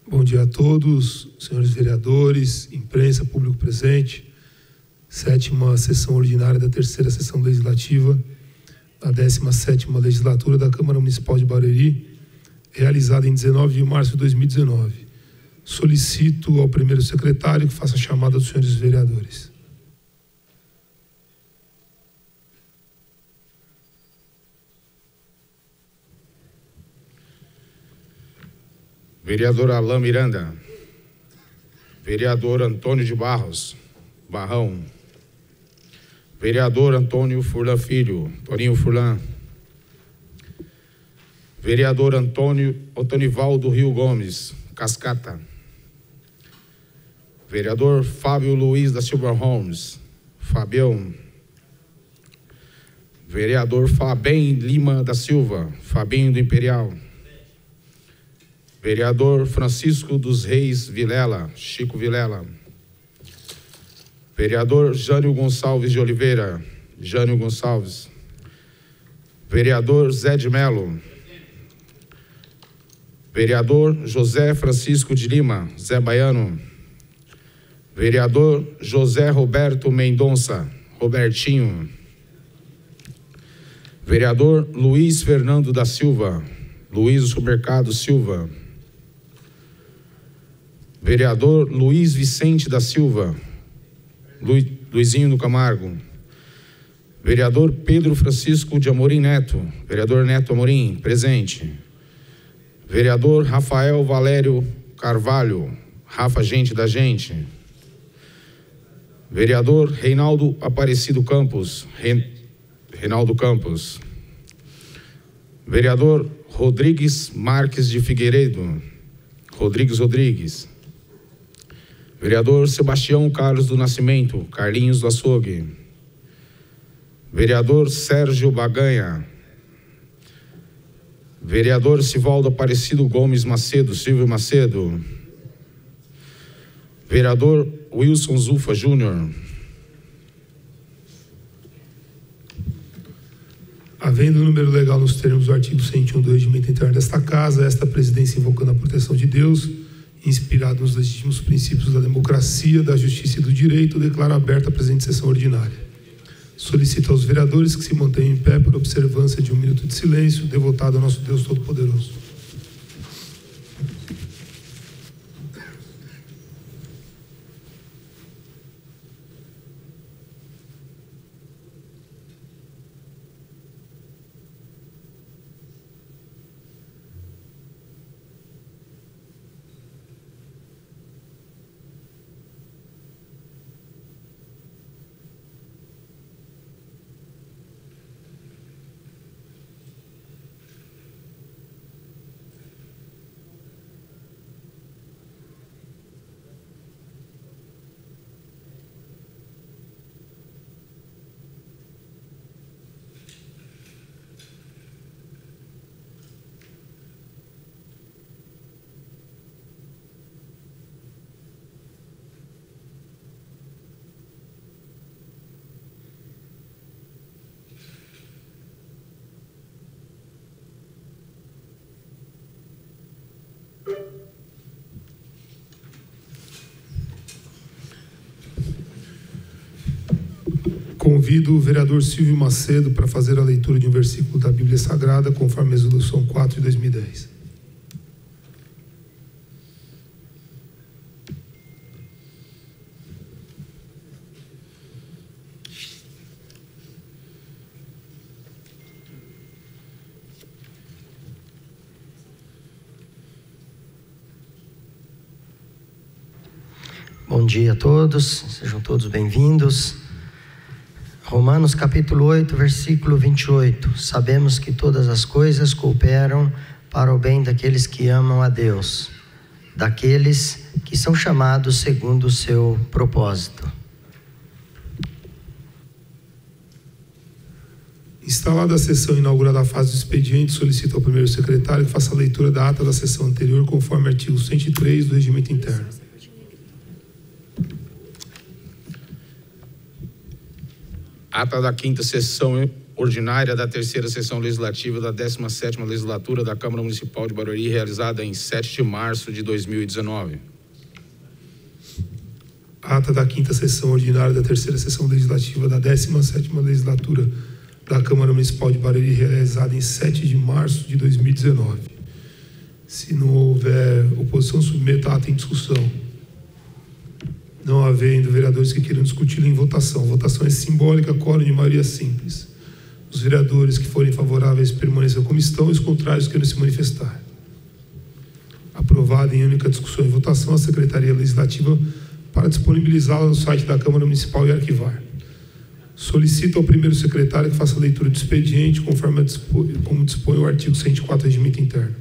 Bom dia a todos, senhores vereadores, imprensa, público presente. 7ª sessão ordinária da 3ª sessão legislativa da 17ª legislatura da Câmara Municipal de Barueri, realizada em 19 de março de 2019. Solicito ao primeiro secretário que faça a chamada dos senhores vereadores. Vereador Alain Miranda. Vereador Antônio de Barros, Barrão. Vereador Antônio Furlan Filho, Toninho Furlan. Vereador Otonivaldo Rio Gomes, Cascata. Vereador Fábio Luiz da Silva Holmes, Fabião. Vereador Fabem Lima da Silva, Fabinho do Imperial. Vereador Francisco dos Reis Vilela, Chico Vilela. Vereador Jânio Gonçalves de Oliveira, Jânio Gonçalves. Vereador Zé de Melo. Vereador José Francisco de Lima, Zé Baiano. Vereador José Roberto Mendonça, Robertinho. Vereador Luiz Fernando da Silva, Luiz do Supermercado Silva. Vereador Luiz Vicente da Silva, Luizinho do Camargo. Vereador Pedro Francisco de Amorim Neto, vereador Neto Amorim, presente. Vereador Rafael Valério Carvalho, Rafa Gente da Gente. Vereador Reinaldo Aparecido Campos, Reinaldo Campos. Vereador Rodrigues Marques de Figueiredo, Rodrigues. Vereador Sebastião Carlos do Nascimento, Carlinhos do Açougue. Vereador Sérgio Baganha. Vereador Sivaldo Aparecido Gomes Macedo, Silvio Macedo. Vereador Wilson Zufa Júnior. Havendo o número legal nos termos do artigo 101 do Regimento Interno desta Casa, esta presidência, invocando a proteção de Deus, inspirado nos legítimos princípios da democracia, da justiça e do direito, declara aberta a presente sessão ordinária. Solicito aos vereadores que se mantenham em pé por observância de 1 minuto de silêncio, devotado ao nosso Deus Todo-Poderoso. Convido o vereador Silvio Macedo para fazer a leitura de um versículo da Bíblia Sagrada, conforme a Resolução 4 de 2010. Bom dia a todos, sejam todos bem-vindos. Romanos capítulo 8, versículo 28. Sabemos que todas as coisas cooperam para o bem daqueles que amam a Deus, daqueles que são chamados segundo o seu propósito. Instalada a sessão inaugurada a fase do expediente, solicito ao primeiro secretário que faça a leitura da ata da sessão anterior, conforme o artigo 103 do Regimento Interno. Ata da 5ª sessão ordinária da terceira sessão legislativa da 17ª legislatura da Câmara Municipal de Barueri, realizada em 7 de março de 2019. Ata da 5ª sessão ordinária da terceira sessão legislativa da 17ª legislatura da Câmara Municipal de Barueri, realizada em 7 de março de 2019. Se não houver oposição, submeta a ata em discussão. Não havendo vereadores que queiram discutir em votação. A votação é simbólica, quórum de maioria simples. Os vereadores que forem favoráveis permaneçam como estão e os contrários queiram se manifestar. Aprovada em única discussão e votação a Secretaria Legislativa para disponibilizá-la no site da Câmara Municipal e arquivar. Solicito ao primeiro secretário que faça a leitura do expediente, conforme como dispõe o artigo 104 do Regimento Interno.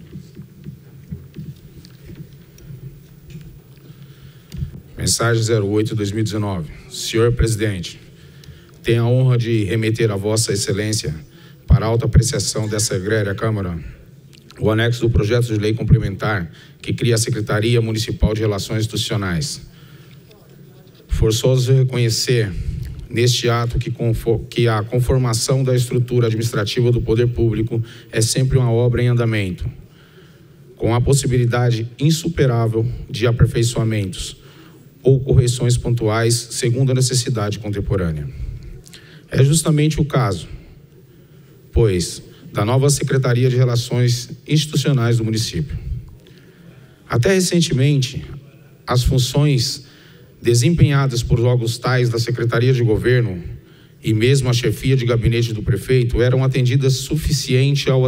Mensagem 08/2019. Senhor Presidente, tenho a honra de remeter a Vossa Excelência, para alta apreciação dessa egréria Câmara, o anexo do projeto de lei complementar que cria a Secretaria Municipal de Relações Institucionais. Forçoso reconhecer neste ato que a conformação da estrutura administrativa do poder público é sempre uma obra em andamento, com a possibilidade insuperável de aperfeiçoamentos ou correções pontuais segundo a necessidade contemporânea. É justamente o caso, pois, da nova Secretaria de Relações Institucionais do município. Até recentemente, as funções desempenhadas por órgãos tais da Secretaria de Governo e mesmo a chefia de gabinete do prefeito eram suficientes ao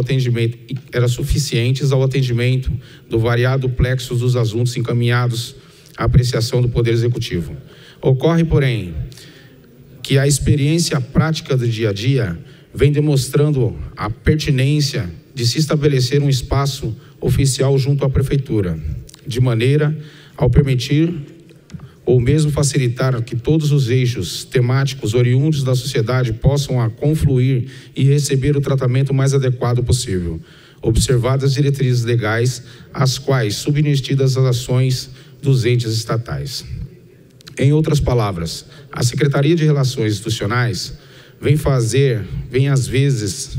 atendimento do variado plexo dos assuntos encaminhados à apreciação do Poder Executivo. Ocorre, porém, que a experiência prática do dia a dia vem demonstrando a pertinência de se estabelecer um espaço oficial junto à Prefeitura, de maneira ao permitir ou mesmo facilitar que todos os eixos temáticos oriundos da sociedade possam confluir e receber o tratamento mais adequado possível, observadas as diretrizes legais, às quais submetidas as ações dos entes estatais. Em outras palavras, a Secretaria de Relações Institucionais vem fazer às vezes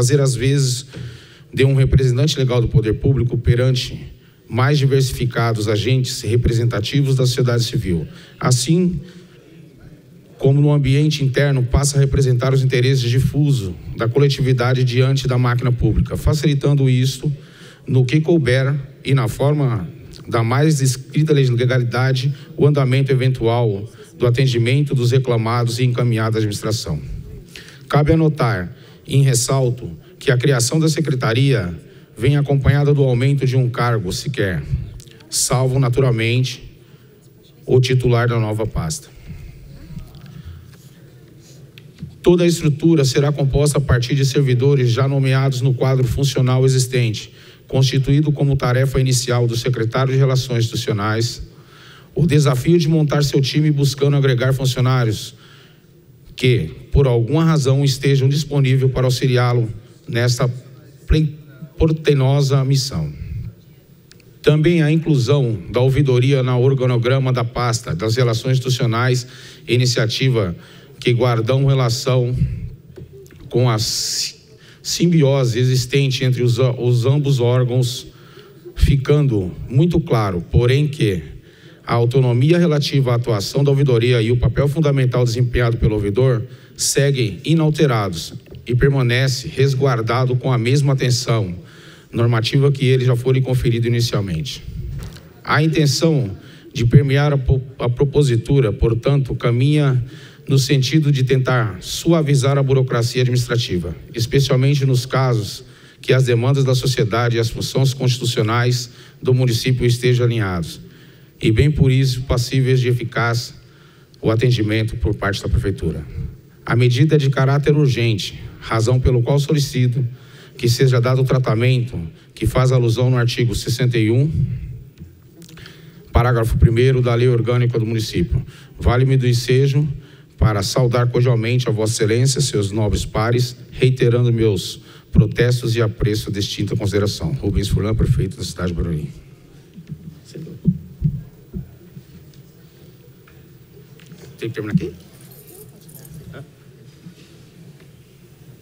de um representante legal do poder público perante mais diversificados agentes representativos da sociedade civil, assim como no ambiente interno passa a representar os interesses difusos da coletividade diante da máquina pública, facilitando isto no que couber e na forma da mais estrita legalidade o andamento eventual do atendimento dos reclamados e encaminhada à administração. Cabe anotar, em ressalto, que a criação da Secretaria vem acompanhada do aumento de um cargo sequer, salvo, naturalmente, o titular da nova pasta. Toda a estrutura será composta a partir de servidores já nomeados no quadro funcional existente, constituído como tarefa inicial do secretário de Relações Institucionais, o desafio de montar seu time buscando agregar funcionários que, por alguma razão, estejam disponíveis para auxiliá-lo nesta portentosa missão. Também a inclusão da ouvidoria no organograma da pasta das relações institucionais, iniciativa que guardam relação com a simbiose existente entre os ambos órgãos, ficando muito claro, porém, que a autonomia relativa à atuação da ouvidoria e o papel fundamental desempenhado pelo ouvidor seguem inalterados e permanece resguardado com a mesma atenção normativa que eles já foram conferidos inicialmente. A intenção de permear a propositura, portanto, caminha no sentido de tentar suavizar a burocracia administrativa, especialmente nos casos que as demandas da sociedade e as funções constitucionais do município estejam alinhados, e bem por isso passíveis de eficaz o atendimento por parte da Prefeitura. A medida é de caráter urgente, razão pelo qual solicito que seja dado o tratamento que faz alusão no artigo 61, parágrafo 1º da Lei Orgânica do Município. Vale-me do ensejo para saudar cordialmente a Vossa Excelência, seus nobres pares, reiterando meus protestos e apreço de distinta consideração. Rubens Furlan, prefeito da cidade de Barueri. Tem que terminar aqui?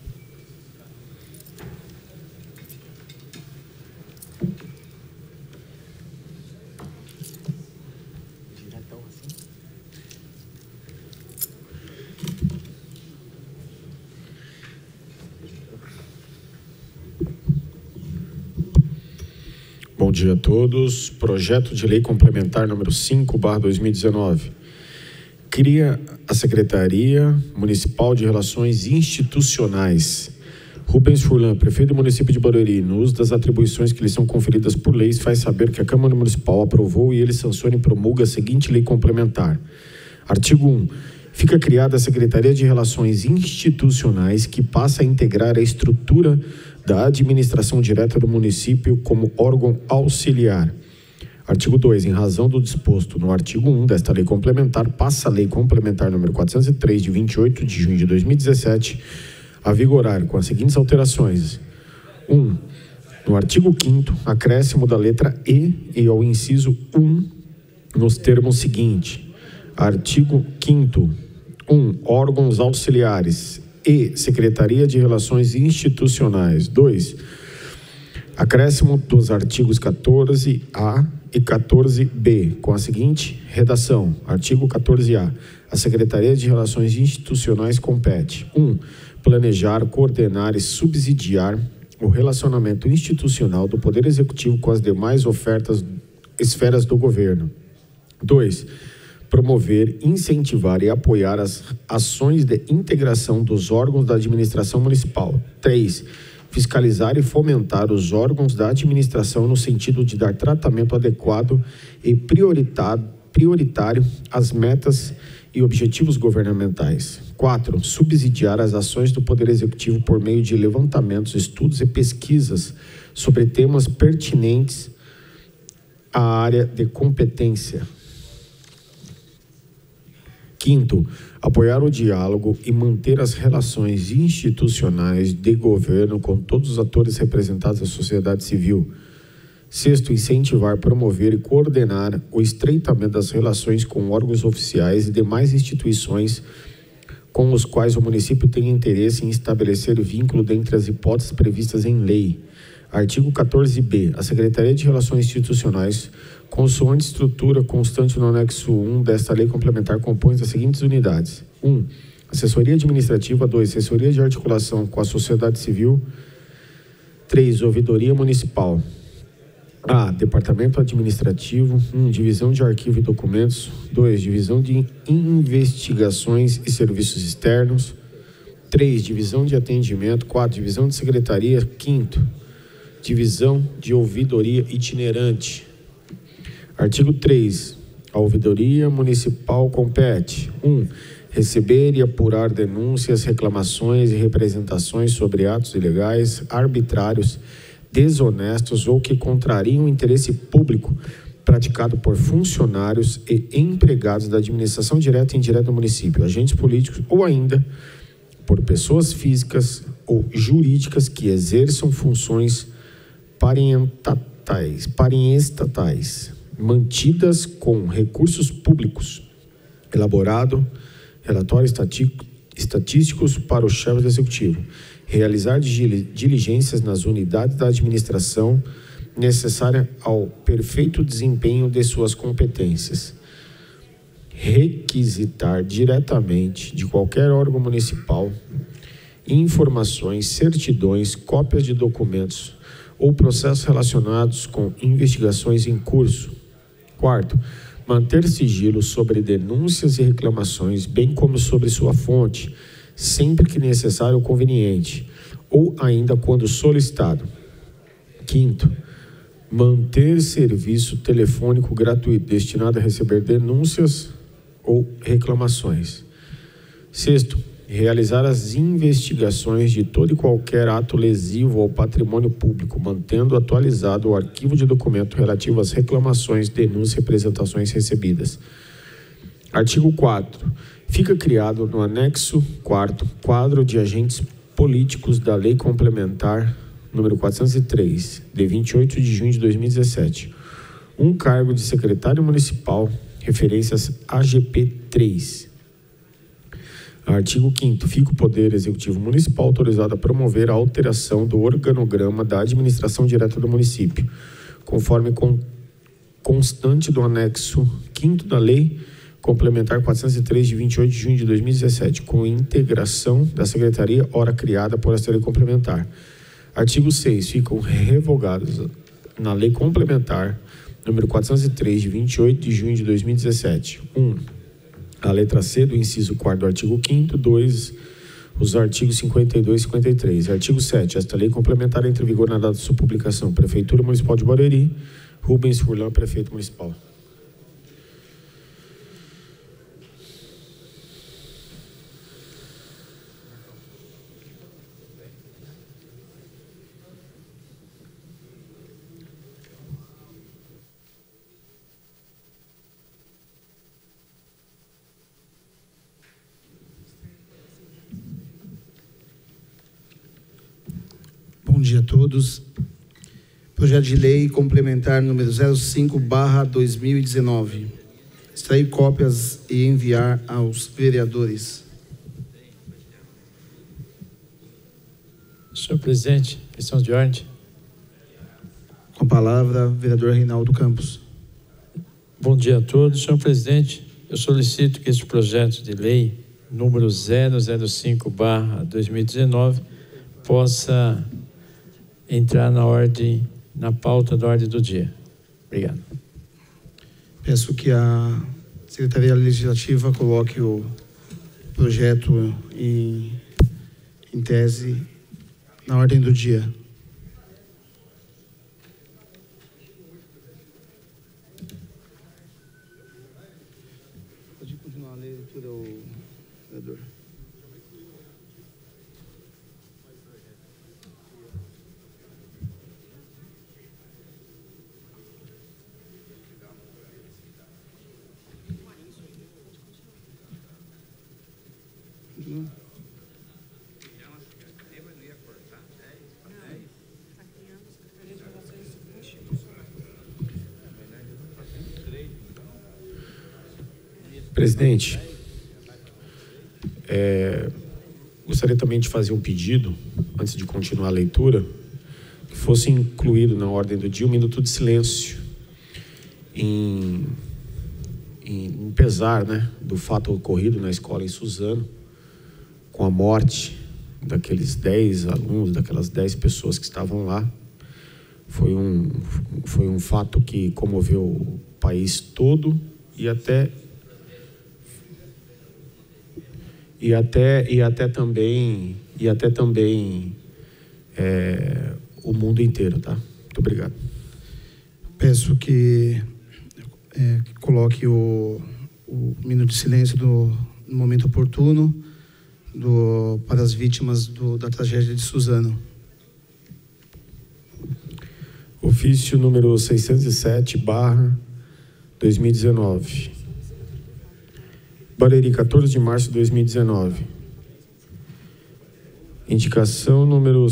dia a todos. Projeto de Lei Complementar número 5/2019. Cria a Secretaria Municipal de Relações Institucionais. Rubens Furlan, prefeito do município de Barueri, no uso das atribuições que lhe são conferidas por leis, faz saber que a Câmara Municipal aprovou e ele sanciona e promulga a seguinte lei complementar. Artigo 1. Fica criada a Secretaria de Relações Institucionais, que passa a integrar a estrutura da administração direta do município como órgão auxiliar. Artigo 2. Em razão do disposto no artigo 1 desta lei complementar, passa a Lei Complementar número 403, de 28 de junho de 2017, a vigorar com as seguintes alterações. 1. No artigo 5º, acréscimo da letra E ao inciso 1, nos termos seguintes. Artigo 5º. 1. Órgãos auxiliares. E. Secretaria de Relações Institucionais. 2. Acréscimo dos artigos 14A e 14B, com a seguinte redação. Artigo 14A. A Secretaria de Relações Institucionais compete: 1. Planejar, coordenar e subsidiar o relacionamento institucional do Poder Executivo com as demais esferas do governo. 2. Promover, incentivar e apoiar as ações de integração dos órgãos da administração municipal. 3. Fiscalizar e fomentar os órgãos da administração no sentido de dar tratamento adequado e prioritário às metas e objetivos governamentais. 4. Subsidiar as ações do Poder Executivo por meio de levantamentos, estudos e pesquisas sobre temas pertinentes à área de competência. 5. Apoiar o diálogo e manter as relações institucionais de governo com todos os atores representados da sociedade civil. 6. Incentivar, promover e coordenar o estreitamento das relações com órgãos oficiais e demais instituições com os quais o município tem interesse em estabelecer vínculo dentre as hipóteses previstas em lei. Artigo 14b. A Secretaria de Relações Institucionais, consoante estrutura constante no anexo 1 desta lei complementar, compõe as seguintes unidades. 1. Assessoria Administrativa. 2. Assessoria de Articulação com a Sociedade Civil. 3. Ouvidoria Municipal. A. Departamento Administrativo. 1. Divisão de Arquivo e Documentos. 2. Divisão de Investigações e Serviços Externos. 3. Divisão de Atendimento. 4. Divisão de Secretaria. 5. Divisão de Ouvidoria Itinerante. Artigo 3. A Ouvidoria Municipal compete: 1. Receber e apurar denúncias, reclamações e representações sobre atos ilegais, arbitrários, desonestos ou que contrariam o interesse público praticado por funcionários e empregados da administração direta e indireta do município, agentes políticos ou ainda por pessoas físicas ou jurídicas que exerçam funções parentatais, mantidas com recursos públicos. Elaborado relatórios estatísticos para o chefe do executivo. Realizar diligências nas unidades da administração necessária ao perfeito desempenho de suas competências. Requisitar diretamente de qualquer órgão municipal informações, certidões, cópias de documentos ou processos relacionados com investigações em curso. 4. Manter sigilo sobre denúncias e reclamações, bem como sobre sua fonte, sempre que necessário ou conveniente, ou ainda quando solicitado. 5. Manter serviço telefônico gratuito destinado a receber denúncias ou reclamações. 6. Realizar as investigações de todo e qualquer ato lesivo ao patrimônio público, mantendo atualizado o arquivo de documento relativo às reclamações, denúncias e representações recebidas. Artigo 4. Fica criado no anexo 4º quadro de agentes políticos da Lei Complementar número 403, de 28 de junho de 2017, um cargo de secretário municipal, referências AGP 3. Artigo 5º. Fica o Poder Executivo Municipal autorizado a promover a alteração do organograma da administração direta do município, conforme constante do anexo 5º da Lei Complementar 403, de 28 de junho de 2017, com integração da Secretaria, ora criada por esta Lei Complementar. Artigo 6. Ficam revogadas na Lei Complementar número 403, de 28 de junho de 2017. 1. A letra C do inciso 4º do artigo 5º. 2. Os artigos 52 e 53. Artigo 7. Esta lei complementar entra em vigor na data de sua publicação. Prefeitura Municipal de Barueri. Rubens Furlan, prefeito municipal. Bom dia a todos. Projeto de lei complementar número 05/2019. Extrair cópias e enviar aos vereadores. Senhor presidente, questão de ordem. Com a palavra, vereador Reinaldo Campos. Bom dia a todos. Senhor presidente, eu solicito que este projeto de lei número 005/2019 possa entrar na pauta da ordem do dia. Obrigado. Peço que a Secretaria Legislativa coloque o projeto em tese na ordem do dia. Pode continuar a leitura, vereador. Presidente, gostaria também de fazer um pedido, antes de continuar a leitura, que fosse incluído na ordem do dia um minuto de silêncio em pesar, né, do fato ocorrido na escola em Suzano, com a morte daqueles 10 alunos, daquelas 10 pessoas que estavam lá. Foi um fato que comoveu o país todo e até também o mundo inteiro, tá? Muito obrigado. Peço que coloque o minuto de silêncio no momento oportuno para as vítimas da tragédia de Suzano. Ofício número 607/2019. Barueri, 14 de março de 2019. Indicação número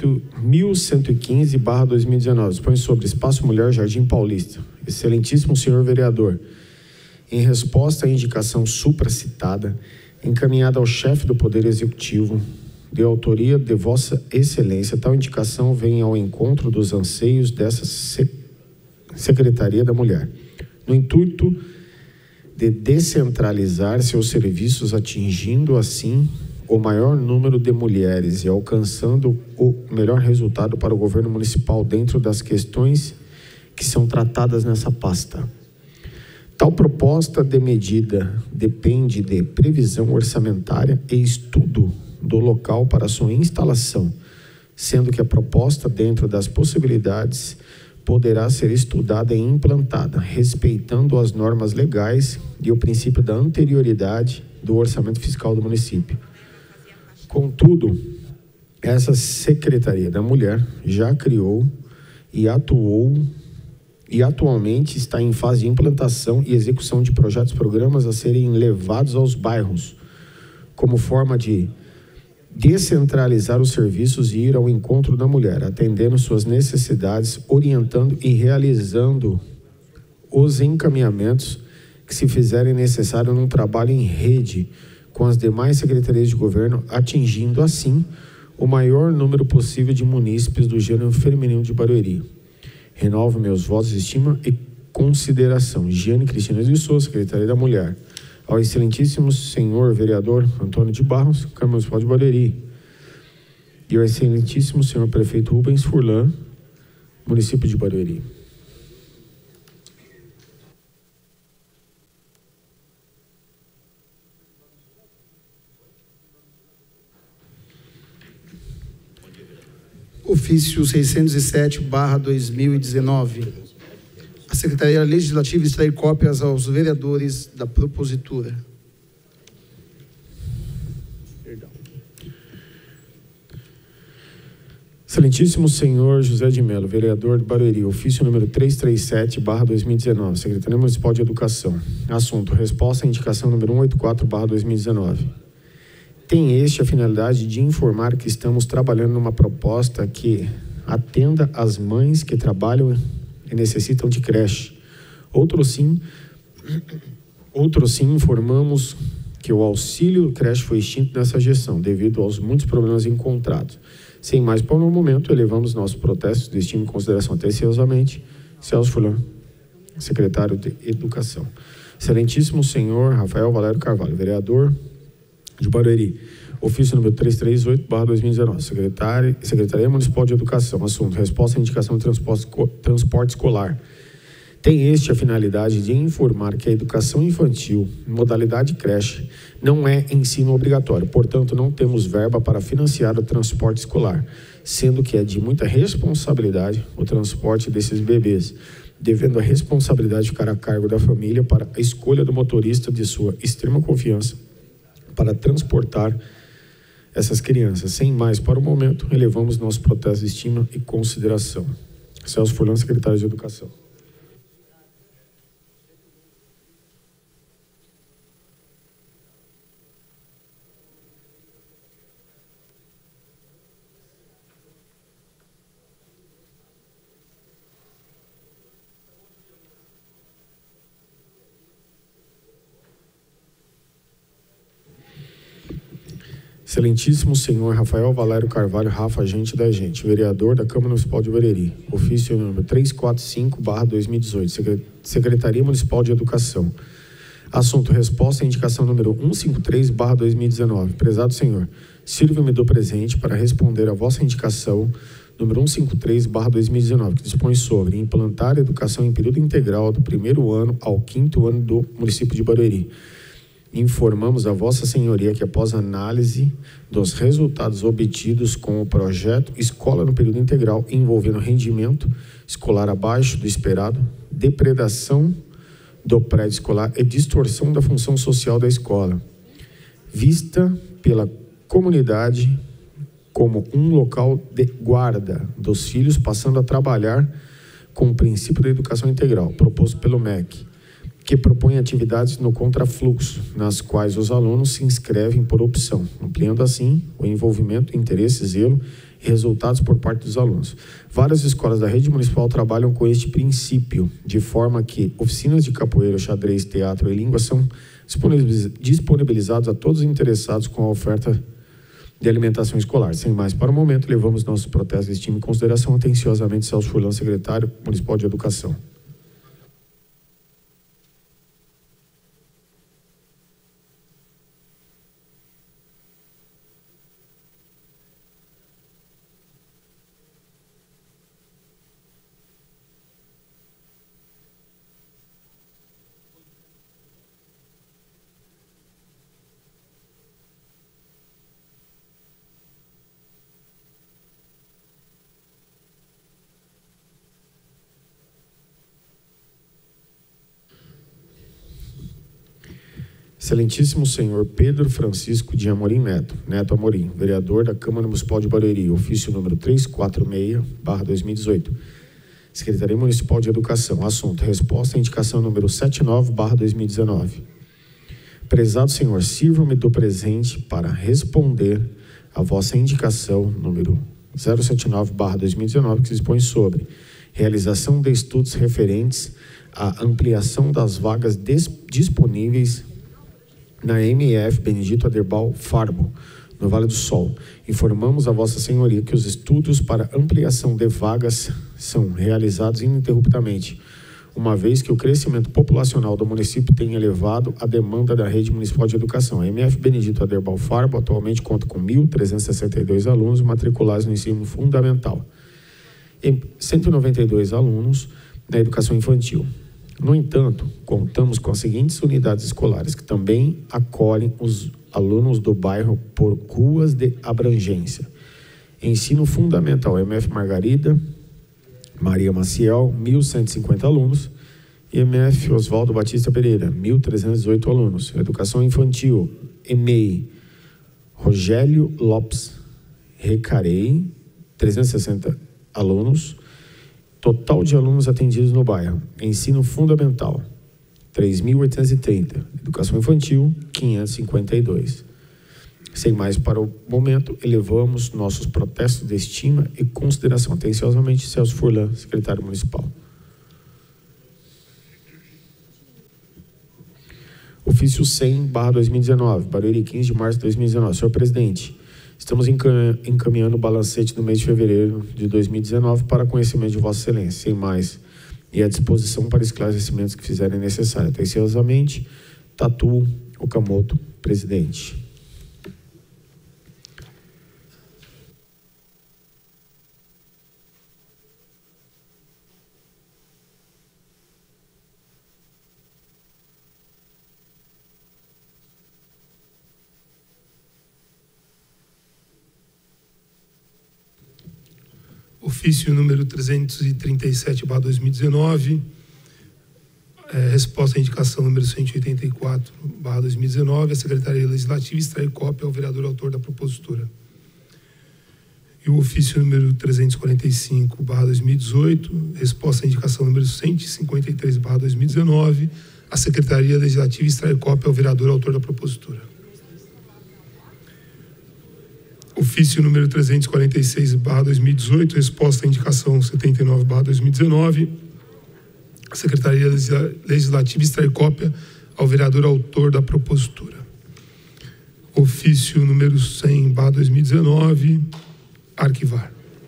1115/2019. Dispõe sobre Espaço Mulher, Jardim Paulista. Excelentíssimo senhor vereador, em resposta à indicação supracitada, encaminhada ao chefe do Poder Executivo, de autoria de Vossa Excelência, tal indicação vem ao encontro dos anseios dessa Secretaria da Mulher, no intuito de descentralizar seus serviços, atingindo assim o maior número de mulheres e alcançando o melhor resultado para o governo municipal dentro das questões que são tratadas nessa pasta. Tal proposta de medida depende de previsão orçamentária e estudo do local para sua instalação, sendo que a proposta, dentro das possibilidades, poderá ser estudada e implantada, respeitando as normas legais e o princípio da anterioridade do orçamento fiscal do município. Contudo, essa Secretaria da Mulher já criou e atualmente está em fase de implantação e execução de projetos e programas a serem levados aos bairros, como forma de descentralizar os serviços e ir ao encontro da mulher, atendendo suas necessidades, orientando e realizando os encaminhamentos que se fizerem necessário num trabalho em rede com as demais secretarias de governo, atingindo assim o maior número possível de munícipes do gênero feminino de Barueri. Renovo meus votos de estima e consideração. Giane Cristina de Souza, Secretaria da Mulher. Ao excelentíssimo senhor vereador Antônio de Barros, Câmara Municipal de Barueri. E ao excelentíssimo senhor prefeito Rubens Furlan, município de Barueri. Ofício 607/2019. A Secretaria Legislativa extrai cópias aos vereadores da propositura. Excelentíssimo senhor José de Mello, vereador de Barueri, ofício número 337/2019, Secretaria Municipal de Educação. Assunto: resposta à indicação número 184/2019. Tem este a finalidade de informar que estamos trabalhando numa proposta que atenda às mães que trabalham e necessitam de creche. Outro sim, informamos que o auxílio creche foi extinto nessa gestão, devido aos muitos problemas encontrados. Sem mais por um momento, elevamos nossos protestos de estima e consideração atenciosamente. Celso Furlan, secretário de Educação. Excelentíssimo senhor Rafael Valério Carvalho, vereador de Barueri, ofício número 338/2019, Secretaria Municipal de Educação. Assunto: resposta à indicação de transporte escolar. Tem este a finalidade de informar que a educação infantil, modalidade creche, não é ensino obrigatório, portanto, não temos verba para financiar o transporte escolar, sendo que é de muita responsabilidade o transporte desses bebês, devendo a responsabilidade ficar a cargo da família para a escolha do motorista de sua extrema confiança para transportar essas crianças. Sem mais para o momento, elevamos nosso protesto de estima e consideração. Celso Furlan, secretário de Educação. Excelentíssimo senhor Rafael Valério Carvalho Rafa, agente da gente, vereador da Câmara Municipal de Barueri, ofício número 345/2018, Secretaria Municipal de Educação. Assunto: resposta à indicação número 153/2019. Prezado senhor, sirva-me do presente para responder à vossa indicação número 153/2019, que dispõe sobre implantar a educação em período integral do 1º ano ao 5º ano do município de Barueri. Informamos a Vossa Senhoria que, após análise dos resultados obtidos com o projeto Escola no Período Integral, envolvendo rendimento escolar abaixo do esperado, depredação do prédio escolar e distorção da função social da escola, vista pela comunidade como um local de guarda dos filhos, passando a trabalhar com o princípio da educação integral, proposto pelo MEC, que propõe atividades no contrafluxo, nas quais os alunos se inscrevem por opção, ampliando assim o envolvimento, interesse, zelo e resultados por parte dos alunos. Várias escolas da rede municipal trabalham com este princípio, de forma que oficinas de capoeira, xadrez, teatro e língua são disponibilizados a todos os interessados com a oferta de alimentação escolar. Sem mais para o momento, levamos nossos protestos de estima e consideração atenciosamente. Celso Furlan, secretário municipal de Educação. Excelentíssimo senhor Pedro Francisco de Amorim Neto, Neto Amorim, vereador da Câmara Municipal de Barueri, ofício número 346/2018, Secretaria Municipal de Educação. Assunto: resposta à indicação número 79/2019. Prezado senhor, sirva-me do presente para responder a vossa indicação número 079/2019, que se dispõe sobre realização de estudos referentes à ampliação das vagas disponíveis na MF Benedito Aderbal Farbo, no Vale do Sol. Informamos a Vossa Senhoria que os estudos para ampliação de vagas são realizados ininterruptamente, uma vez que o crescimento populacional do município tem elevado a demanda da rede municipal de educação. A MF Benedito Aderbal Farbo atualmente conta com 1.362 alunos matriculados no ensino fundamental e 192 alunos na educação infantil. No entanto, contamos com as seguintes unidades escolares, que também acolhem os alunos do bairro por ruas de abrangência. Ensino Fundamental MF Margarida Maria Maciel, 1.150 alunos. IMF Oswaldo Batista Pereira, 1.318 alunos. Educação Infantil, EMEI, Rogério Lopes Recarei, 360 alunos. Total de alunos atendidos no bairro. Ensino Fundamental, 3.830. Educação Infantil, 552. Sem mais para o momento, elevamos nossos protestos de estima e consideração. Atenciosamente, Celso Furlan, secretário municipal. Ofício 100/2019, Barueri, 15 de março de 2019. Senhor presidente, estamos encaminhando o balancete do mês de fevereiro de 2019 para conhecimento de Vossa Excelência. Sem mais, e à disposição para esclarecimentos que fizerem necessário. Atenciosamente, Tatu Okamoto, presidente. Ofício número 337/2019, resposta à indicação número 184/2019, a Secretaria Legislativa extrai cópia ao vereador autor da propositura. E o ofício número 345/2018, resposta à indicação número 153/2019, a Secretaria Legislativa extrai cópia ao vereador autor da propositura. Ofício número 346/2018, resposta à indicação 79/2019, a Secretaria Legislativa extrai cópia ao vereador autor da propositura. Ofício número 100/2019, arquivar.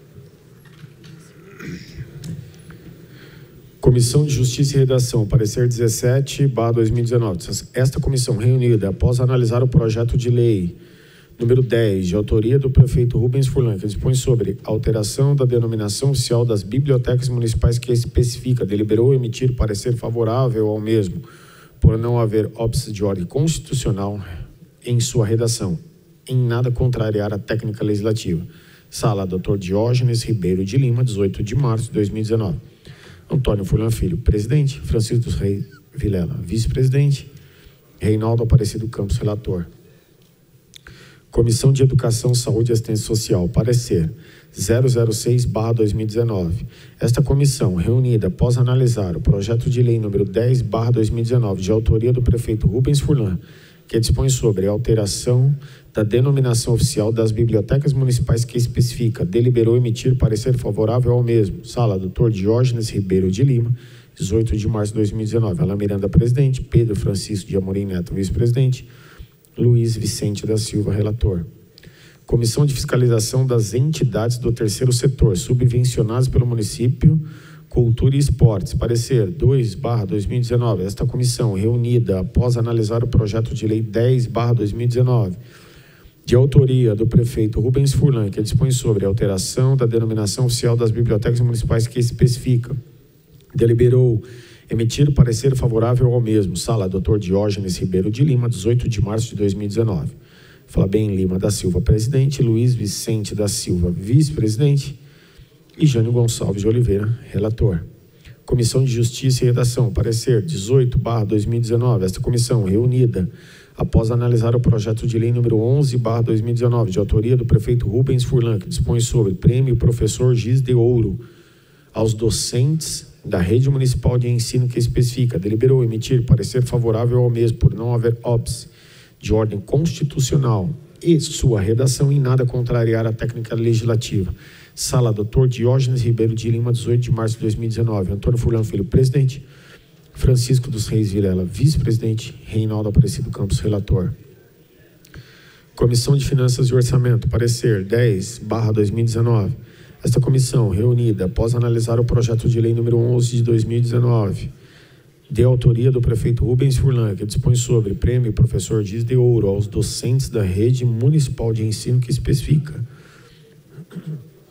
Comissão de Justiça e Redação, parecer 17/2019. Esta comissão reunida, após analisar o projeto de lei número 10, de autoria do prefeito Rubens Furlan, que dispõe sobre alteração da denominação oficial das bibliotecas municipais que especifica, deliberou emitir parecer favorável ao mesmo, por não haver óbice de ordem constitucional em sua redação, em nada contrariar a técnica legislativa. Sala, Dr. Diógenes Ribeiro de Lima, 18 de março de 2019. Antônio Furlan Filho, presidente. Francisco dos Reis Vilela, vice-presidente. Reinaldo Aparecido Campos, relator. Comissão de Educação, Saúde e Assistência Social, parecer 006/2019. Esta comissão, reunida após analisar o projeto de lei número 10/2019, de autoria do prefeito Rubens Furlan, que dispõe sobre a alteração da denominação oficial das bibliotecas municipais que especifica, deliberou emitir parecer favorável ao mesmo. Sala, Dr. Diógenes Ribeiro de Lima, 18 de março de 2019. Alain Miranda, presidente. Pedro Francisco de Amorim Neto, vice-presidente. Luiz Vicente da Silva, relator. Comissão de Fiscalização das Entidades do Terceiro Setor, subvencionadas pelo município, Cultura e Esportes, parecer 2/2019. Esta comissão, reunida após analisar o projeto de lei 10/2019, de autoria do prefeito Rubens Furlan, que dispõe sobre a alteração da denominação oficial das bibliotecas municipais que especifica, deliberou emitir parecer favorável ao mesmo. Sala, Dr. Diógenes Ribeiro de Lima, 18 de março de 2019. Flabem Lima da Silva, presidente. Luiz Vicente da Silva, vice-presidente. E Jânio Gonçalves de Oliveira, relator. Comissão de Justiça e Redação, parecer 18/2019. Esta comissão, reunida após analisar o projeto de lei número 11/2019, de autoria do prefeito Rubens Furlan, que dispõe sobre prêmio Professor Giz de Ouro aos docentes da Rede Municipal de Ensino que especifica, deliberou emitir parecer favorável ao mesmo, por não haver óbice de ordem constitucional e sua redação em nada contrariar a técnica legislativa. Sala, Dr. Diógenes Ribeiro de Lima, 18 de março de 2019. Antônio Furlan Filho, presidente. Francisco dos Reis Vilela, vice-presidente. Reinaldo Aparecido Campos, relator. Comissão de Finanças e Orçamento, parecer 10/2019. Esta comissão, reunida após analisar o projeto de lei número 11 de 2019, de autoria do prefeito Rubens Furlan, que dispõe sobre prêmio Professor Giz de Ouro aos docentes da Rede Municipal de Ensino que especifica,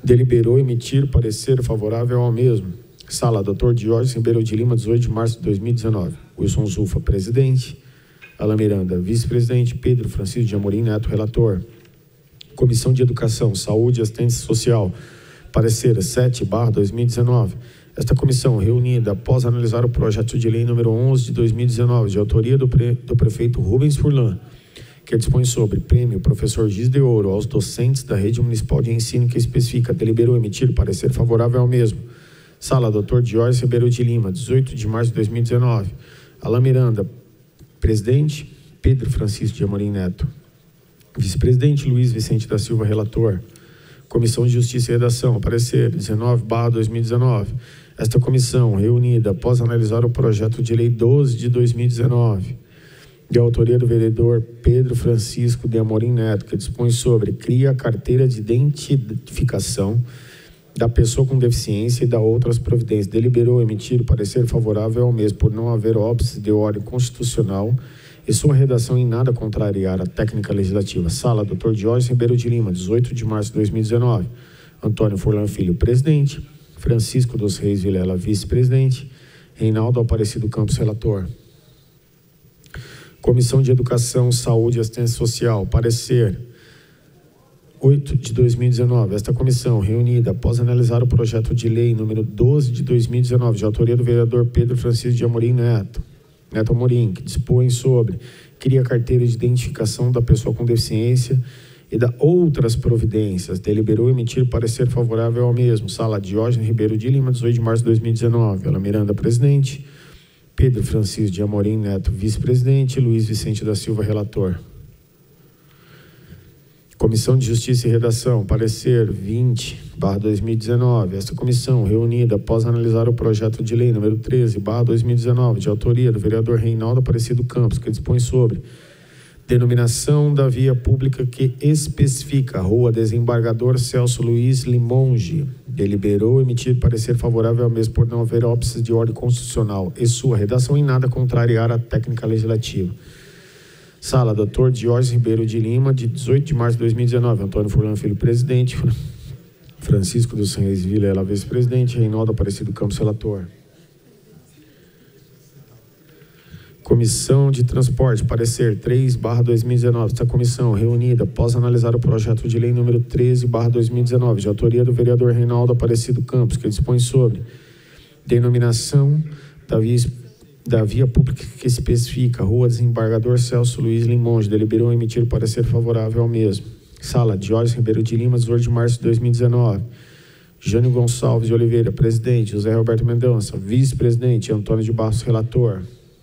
deliberou emitir parecer favorável ao mesmo. Sala, Dr. Diógenes Ribeiro de Lima, 18 de março de 2019. Wilson Zulfa, presidente. Alan Miranda, vice-presidente. Pedro Francisco de Amorim Neto, relator. Comissão de Educação, Saúde e Assistência Social, parecer 7/2019. Esta comissão, reunida após analisar o projeto de lei número 11 de 2019, de autoria do prefeito Rubens Furlan, que dispõe sobre prêmio Professor Giz de Ouro aos docentes da Rede Municipal de Ensino, que especifica, deliberou emitir parecer favorável ao mesmo. Sala, Dr. Diógenes Ribeiro de Lima, 18 de março de 2019. Alan Miranda, presidente. Pedro Francisco de Amorim Neto, vice-presidente. Luiz Vicente da Silva, relator. Comissão de Justiça e Redação, parecer 19/2019. Esta comissão, reunida após analisar o projeto de lei 12 de 2019, de autoria do vereador Pedro Francisco de Amorim Neto, que dispõe sobre cria a carteira de identificação da pessoa com deficiência e da outras providências, deliberou emitir parecer favorável ao mesmo por não haver óbice de ordem constitucional e sua redação em nada contrariar a técnica legislativa. Sala, Dr. Diógenes Ribeiro de Lima, 18 de março de 2019. Antônio Furlan Filho, presidente. Francisco dos Reis Vilela, vice-presidente. Reinaldo Aparecido Campos, relator. Comissão de Educação, Saúde e Assistência Social, parecer 8 de 2019. Esta comissão, reunida após analisar o projeto de lei número 12 de 2019, de autoria do vereador Pedro Francisco de Amorim Neto Amorim, que dispõe sobre cria a carteira de identificação da pessoa com deficiência e da outras providências, deliberou emitir parecer favorável ao mesmo. Sala, Diógenes Ribeiro de Lima, 18 de março de 2019. Alan Miranda, presidente. Pedro Francisco de Amorim Neto, vice-presidente. Luiz Vicente da Silva, relator. Comissão de Justiça e Redação, parecer 20/2019. Esta comissão, reunida após analisar o projeto de lei número 13/2019, de autoria do vereador Reinaldo Aparecido Campos, que dispõe sobre denominação da via pública que especifica Rua Desembargador Celso Luiz Limonge, deliberou emitir parecer favorável ao mesmo por não haver óbices de ordem constitucional e sua redação em nada contrariar a técnica legislativa. Sala, Dr. Diógenes Ribeiro de Lima, de 18 de março de 2019. Antônio Furlan Filho, presidente. Francisco dos Reis Vilela, vice-presidente. Reinaldo Aparecido Campos, relator. Comissão de Transporte, parecer 3/2019. Esta comissão, reunida após analisar o projeto de lei número 13/2019, de autoria do vereador Reinaldo Aparecido Campos, que dispõe sobre denominação da via pública que especifica Rua Desembargador Celso Luiz Limonge, deliberou emitir parecer favorável ao mesmo. Sala, Diógenes Ribeiro de Lima, 18 de março de 2019. Jânio Gonçalves de Oliveira, presidente. José Roberto Mendonça, vice-presidente. Antônio de Barros, relator.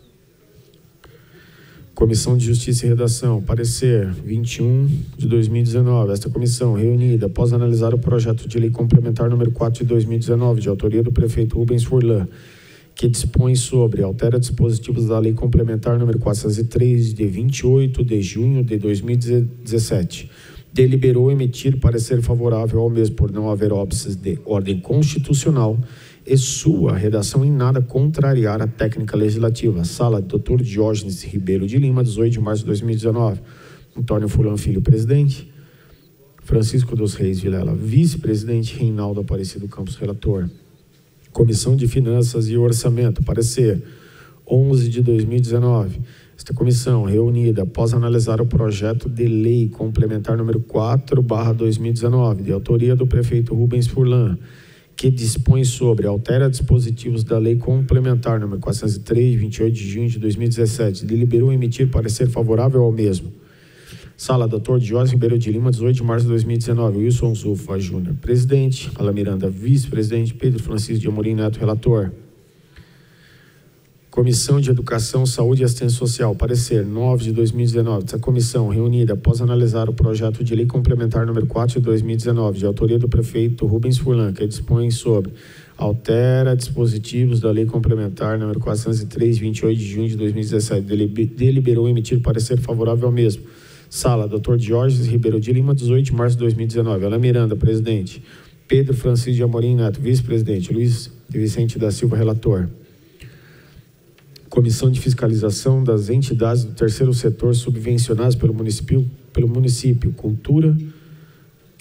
Comissão de Justiça e Redação, parecer 21 de 2019. Esta comissão, reunida após analisar o projeto de lei complementar número 4 de 2019, de autoria do prefeito Rubens Furlan, que dispõe sobre altera dispositivos da lei complementar número 403 de 28 de junho de 2017, deliberou emitir parecer favorável ao mesmo por não haver óbices de ordem constitucional e sua redação em nada contrariar a técnica legislativa. Sala, Dr. Diógenes Ribeiro de Lima, 18 de março de 2019. Antônio Furlan Filho, presidente. Francisco dos Reis Vilela, vice-presidente. Reinaldo Aparecido Campos, relator. Comissão de Finanças e Orçamento, parecer 11 de 2019. Esta comissão, reunida após analisar o projeto de lei complementar número 4/2019, de autoria do prefeito Rubens Furlan, que dispõe sobre altera dispositivos da lei complementar número 403, 28 de junho de 2017, deliberou emitir parecer favorável ao mesmo. Sala, Dr. Diógenes Ribeiro de Lima, 18 de março de 2019. Wilson Zulfa Júnior, presidente. Alan Miranda, vice-presidente. Pedro Francisco de Amorim Neto, relator. Comissão de Educação, Saúde e Assistência Social, parecer 9 de 2019. Essa comissão, reunida após analisar o projeto de lei complementar número 4 de 2019, de autoria do prefeito Rubens Furlan, que dispõe sobre altera dispositivos da lei complementar número 403, 28 de junho de 2017, deliberou emitir parecer favorável ao mesmo. Sala, Dr. Diógenes Ribeiro de Lima, 18 de março de 2019. Alan Miranda, presidente. Pedro Francisco de Amorim Neto, vice-presidente. Luiz Vicente da Silva, relator. Comissão de Fiscalização das entidades do terceiro setor subvencionadas pelo município, Cultura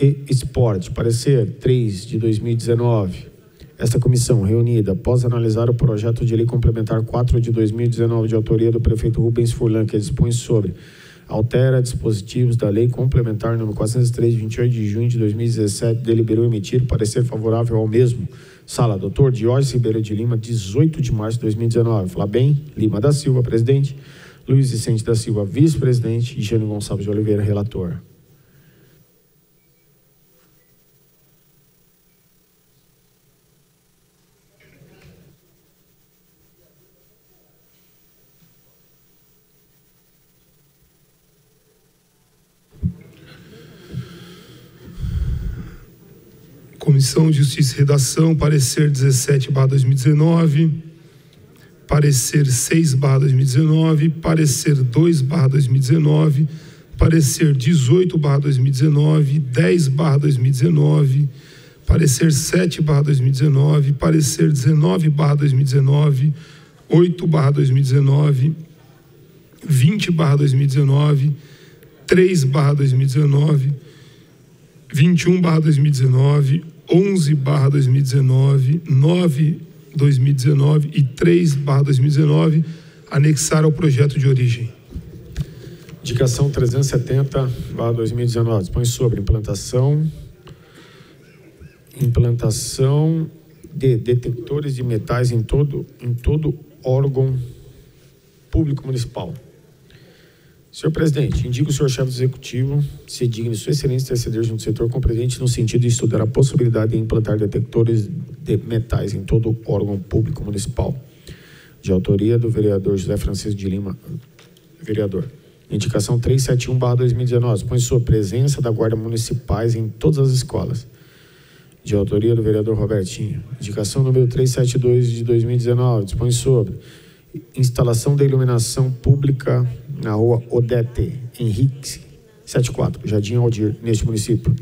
e Esporte. Parecer 3 de 2019. Esta comissão, reunida após analisar o projeto de lei complementar 4 de 2019, de autoria do prefeito Rubens Furlan, que dispõe sobre altera dispositivos da lei complementar número 403, de 28 de junho de 2017, deliberou emitir parecer favorável ao mesmo. Sala, Dr. Diógenes Ribeiro de Lima, 18 de março de 2019. Flabem Lima da Silva, presidente. Luiz Vicente da Silva, vice-presidente. E Jânio Gonçalves de Oliveira, relator. Comissão de Justiça e Redação, parecer 17/2019, parecer 6/2019, parecer 2/2019, parecer 18/2019, 10/2019, parecer 7/2019, parecer 19/2019, 8/2019, 20/2019, 3/2019, 21/2019, 11/2019, 9/2019 e 3/2019, anexar ao projeto de origem. Indicação 370/2019, dispõe sobre implantação de detectores de metais em todo órgão público municipal. Senhor presidente, indico o senhor chefe do executivo se digne sua excelência interceder junto ao setor competente no sentido de estudar a possibilidade de implantar detectores de metais em todo órgão público municipal. De autoria do vereador José Francisco de Lima, vereador. Indicação 371/2019, põe sua presença da Guarda Municipais em todas as escolas. De autoria do vereador Robertinho. Indicação número 372 de 2019, dispõe sobre instalação da iluminação pública na rua Odete Henrique 74, Jardim Aldir, neste município.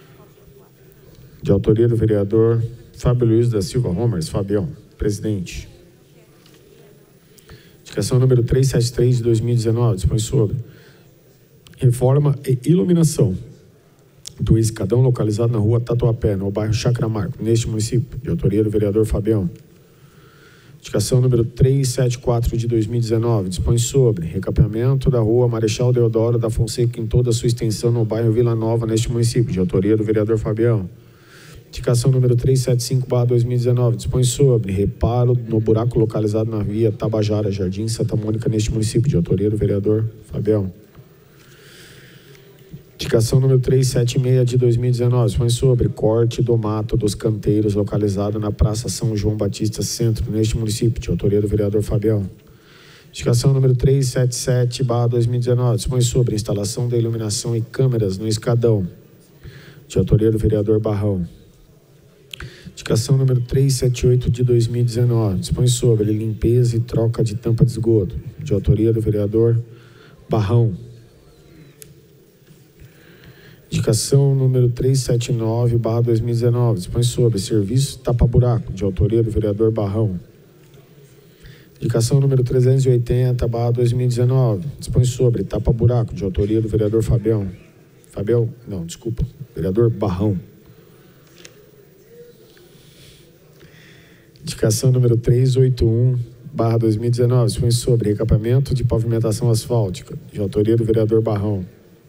De autoria do vereador Fábio Luiz da Silva Romers, Fabião, presidente. Indicação número 373 de 2019, dispõe sobre reforma e iluminação do escadão localizado na rua Tatuapé, no bairro Chácara Marco, neste município. De autoria do vereador Fabião. Indicação número 374 de 2019, dispõe sobre recapeamento da rua Marechal Deodoro da Fonseca em toda a sua extensão no bairro Vila Nova, neste município, de autoria do vereador Fabião. Indicação número 375/2019, dispõe sobre reparo no buraco localizado na via Tabajara, Jardim Santa Mônica, neste município, de autoria do vereador Fabião. Indicação número 376 de 2019, dispõe sobre corte do mato dos canteiros localizado na Praça São João Batista Centro, neste município, de autoria do vereador Fabião. Indicação número 377/2019, dispõe sobre instalação da iluminação e câmeras no escadão, de autoria do vereador Barrão. Indicação número 378 de 2019, dispõe sobre limpeza e troca de tampa de esgoto, de autoria do vereador Barrão. Indicação número 379/2019, dispõe sobre serviço tapa-buraco, de autoria do vereador Barrão. Indicação número 380/2019, dispõe sobre tapa-buraco, de autoria do vereador vereador Barrão. Indicação número 381/2019, dispõe sobre recapeamento de pavimentação asfáltica, de autoria do vereador Barrão.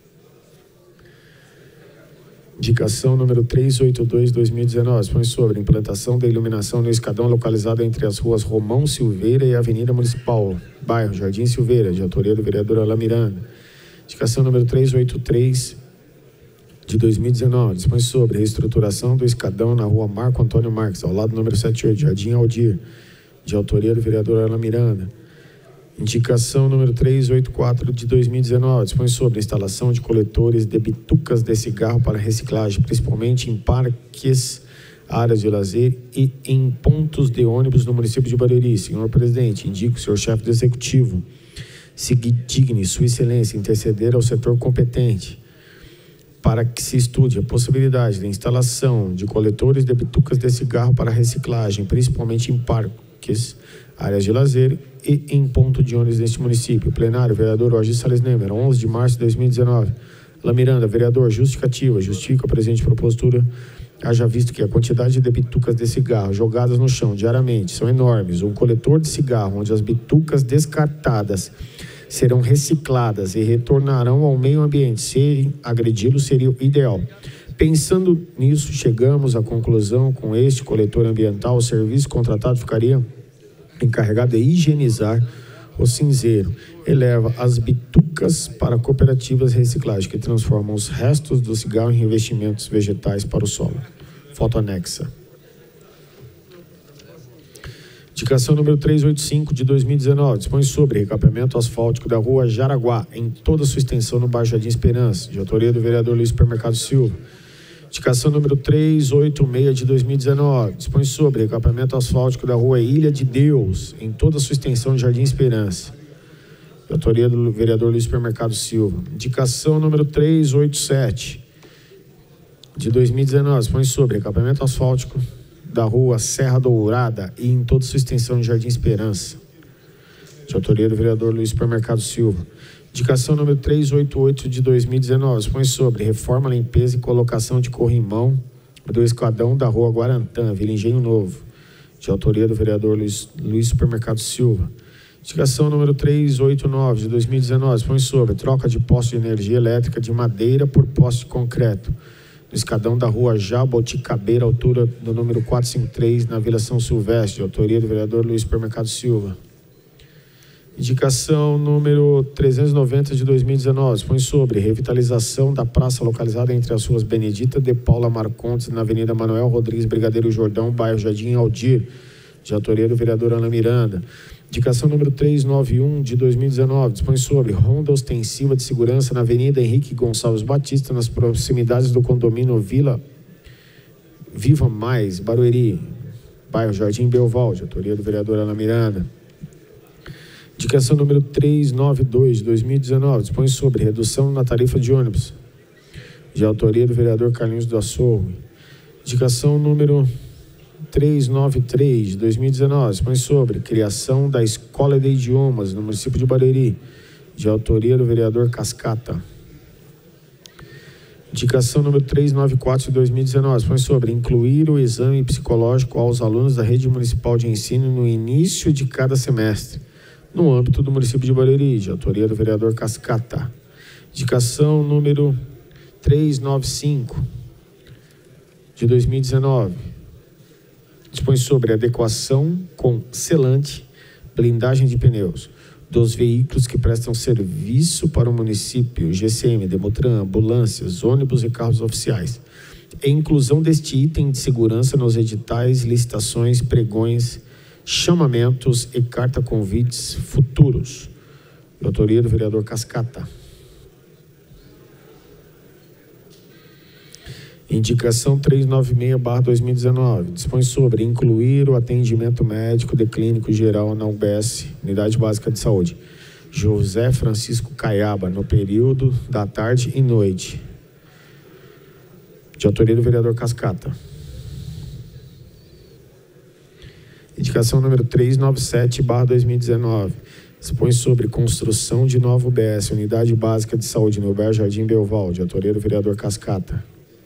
Indicação número 382/2019, dispõe sobre implantação da iluminação no escadão localizado entre as ruas Romão Silveira e Avenida Municipal, bairro Jardim Silveira, de autoria do vereador Alain Miranda. Indicação número 383 de 2019, dispõe sobre reestruturação do escadão na rua Marco Antônio Marques, ao lado do número 78, Jardim Aldir, de autoria do vereador Alain Miranda. Indicação número 384 de 2019, dispõe sobre instalação de coletores de bitucas de cigarro para reciclagem, principalmente em parques, áreas de lazer e em pontos de ônibus no município de Barueri. Senhor presidente, indico o senhor chefe do executivo se digne sua excelência interceder ao setor competente para que se estude a possibilidade da instalação de coletores de bitucas de cigarro para reciclagem, principalmente em parques, áreas de lazer e em ponto de ônibus neste município. Plenário, vereador Roger Salles Nemer, 11 de março de 2019. Alamiranda, vereador, justificativa. Justifica a presente propositura, haja visto que a quantidade de bitucas de cigarro jogadas no chão diariamente são enormes. Um coletor de cigarro onde as bitucas descartadas serão recicladas e retornarão ao meio ambiente, se agredi-lo seria o ideal. Pensando nisso, chegamos à conclusão, com este coletor ambiental, o serviço contratado ficaria encarregado de higienizar o cinzeiro e leva as bitucas para cooperativas de reciclagem, que transformam os restos do cigarro em revestimentos vegetais para o solo. Foto anexa. Indicação número 385 de 2019, dispõe sobre recapeamento asfáltico da rua Jaraguá, em toda a sua extensão no bairro Jardim Esperança, de autoria do vereador Luiz Supermercado Silva. Indicação número 386 de 2019, dispõe sobre recapeamento asfáltico da rua Ilha de Deus, em toda a sua extensão no Jardim Esperança, de autoria do vereador Luiz Supermercado Silva. Indicação número 387 de 2019, dispõe sobre recapeamento asfáltico da rua Serra Dourada e em toda a sua extensão no Jardim Esperança, de autoria do vereador Luiz Supermercado Silva. Indicação número 388 de 2019, dispõe sobre reforma, limpeza e colocação de corrimão do escadão da rua Guarantã, Vila Engenho Novo, de autoria do vereador Luiz Supermercado Silva. Indicação número 389 de 2019, dispõe sobre troca de poste de energia elétrica de madeira por poste de concreto no escadão da rua Jaboticabeira, altura do número 453, na Vila São Silvestre, de autoria do vereador Luiz Supermercado Silva. Indicação número 390 de 2019, dispõe sobre revitalização da praça localizada entre as ruas Benedita de Paula Marcondes, na Avenida Manuel Rodrigues Brigadeiro Jordão, bairro Jardim Aldir, de autoria do vereador Ana Miranda. Indicação número 391 de 2019, dispõe sobre ronda ostensiva de segurança na Avenida Henrique Gonçalves Batista, nas proximidades do condomínio Viva Mais, Barueri, bairro Jardim Belval, de autoria do vereador Ana Miranda. Indicação número 392 de 2019, dispõe sobre redução na tarifa de ônibus, de autoria do vereador Carlinhos do Açougue. Indicação número 393 de 2019, dispõe sobre criação da Escola de Idiomas no município de Barueri, de autoria do vereador Cascata. Indicação número 394 de 2019, dispõe sobre incluir o exame psicológico aos alunos da rede municipal de ensino no início de cada semestre, no âmbito do município de Barueri, de autoria do vereador Cascata. Indicação número 395 de 2019, dispõe sobre adequação com selante, blindagem de pneus dos veículos que prestam serviço para o município, GCM, Demotran, ambulâncias, ônibus e carros oficiais. E inclusão deste item de segurança nos editais, licitações, pregões, chamamentos e carta-convites futuros. De autoria do vereador Cascata. Indicação 396/2019, dispõe sobre incluir o atendimento médico de clínico geral na UBS, Unidade Básica de Saúde, José Francisco Caiaba, no período da tarde e noite. De autoria do vereador Cascata. Indicação número 397/2019, dispõe sobre construção de nova UBS, Unidade Básica de Saúde, no bairro Jardim Belval, de autoria do vereador Cascata.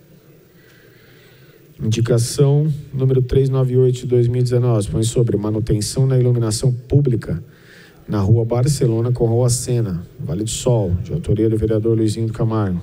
Indicação número 398 de 2019, dispõe sobre manutenção na iluminação pública na rua Barcelona com rua Sena, Vale do Sol, de autoria do vereador Luizinho do Camargo.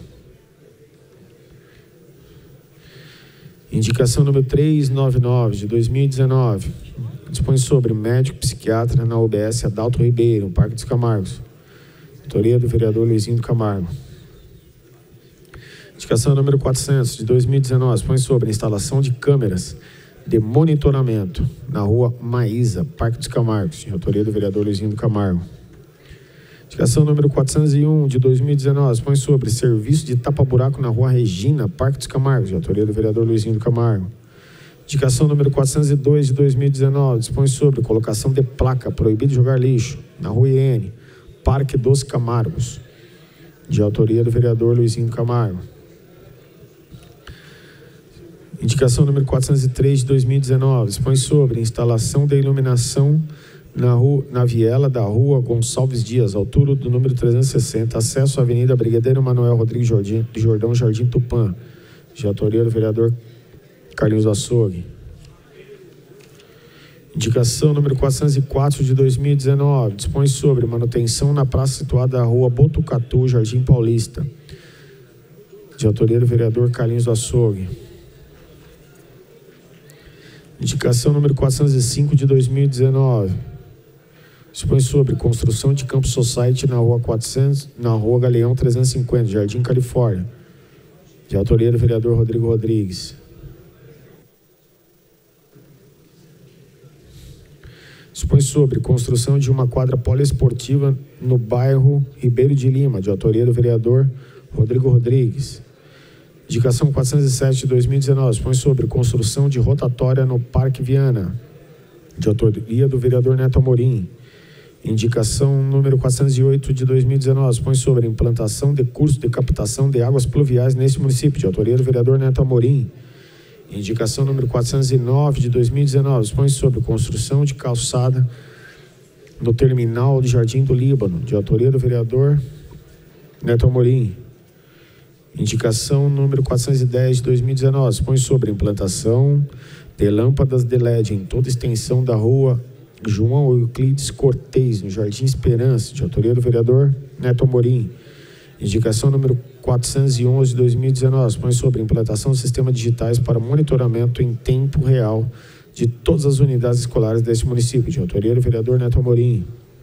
Indicação número 399 de 2019, dispõe sobre médico psiquiatra na UBS Adalto Ribeiro, Parque dos Camargos, de autoria do vereador Luizinho do Camargo. Indicação número 400 de 2019, dispõe sobre instalação de câmeras de monitoramento na rua Maísa, Parque dos Camargos, de autoria do vereador Luizinho do Camargo. Indicação número 401 de 2019, dispõe sobre serviço de tapa-buraco na rua Regina, Parque dos Camargos, de autoria do vereador Luizinho do Camargo. Indicação número 402 de 2019, dispõe sobre colocação de placa proibido jogar lixo na rua IN, Parque dos Camargos, de autoria do vereador Luizinho do Camargo. Indicação número 403 de 2019, dispõe sobre instalação de iluminação na viela da rua Gonçalves Dias, altura do número 360, acesso à Avenida Brigadeiro Manuel Rodrigues Jordão, Jardim Tupã, de autoria do vereador Carlinhos Açougue. Indicação número 404 de 2019, dispõe sobre manutenção na praça situada na rua Botucatu, Jardim Paulista, de autoria do vereador Carlinhos Açougue. Indicação número 405 de 2019, dispõe sobre construção de Campo Society na rua Galeão 350, Jardim Califórnia, de autoria do vereador Rodrigo Rodrigues. Dispõe sobre construção de uma quadra poliesportiva no bairro Ribeiro de Lima, de autoria do vereador Rodrigo Rodrigues. Indicação 407 de 2019, dispõe sobre construção de rotatória no Parque Viana, de autoria do vereador Neto Amorim. Indicação número 408 de 2019, dispõe sobre implantação de curso de captação de águas pluviais neste município, de autoria do vereador Neto Amorim. Indicação número 409 de 2019, dispõe sobre construção de calçada no terminal de Jardim do Líbano, de autoria do vereador Neto Amorim. Indicação número 410 de 2019, dispõe sobre implantação de lâmpadas de LED em toda a extensão da rua João Euclides Cortez, no Jardim Esperança, de autoria do vereador Neto Amorim. Indicação número 411 de 2019, dispõe sobre implantação de sistemas digitais para monitoramento em tempo real de todas as unidades escolares deste município, de autoria do vereador Neto Amorim.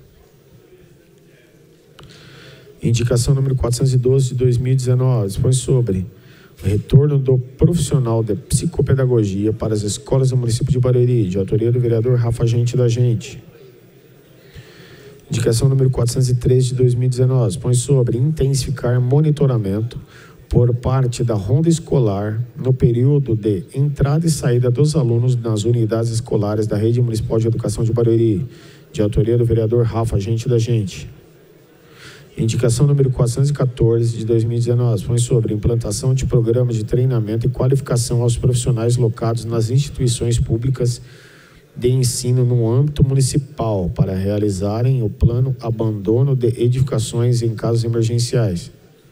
Indicação número 412 de 2019, dispõe sobre o retorno do profissional de psicopedagogia para as escolas do município de Barueri, de autoria do vereador Rafa Gente da Gente. Indicação número 413 de 2019, dispõe sobre intensificar monitoramento por parte da ronda escolar no período de entrada e saída dos alunos nas unidades escolares da Rede Municipal de Educação de Barueri, de autoria do vereador Rafa Gente da Gente. Indicação número 414 de 2019, dispõe sobre implantação de programas de treinamento e qualificação aos profissionais locados nas instituições públicas de ensino no âmbito municipal para realizarem o plano abandono de edificações em casos emergenciais,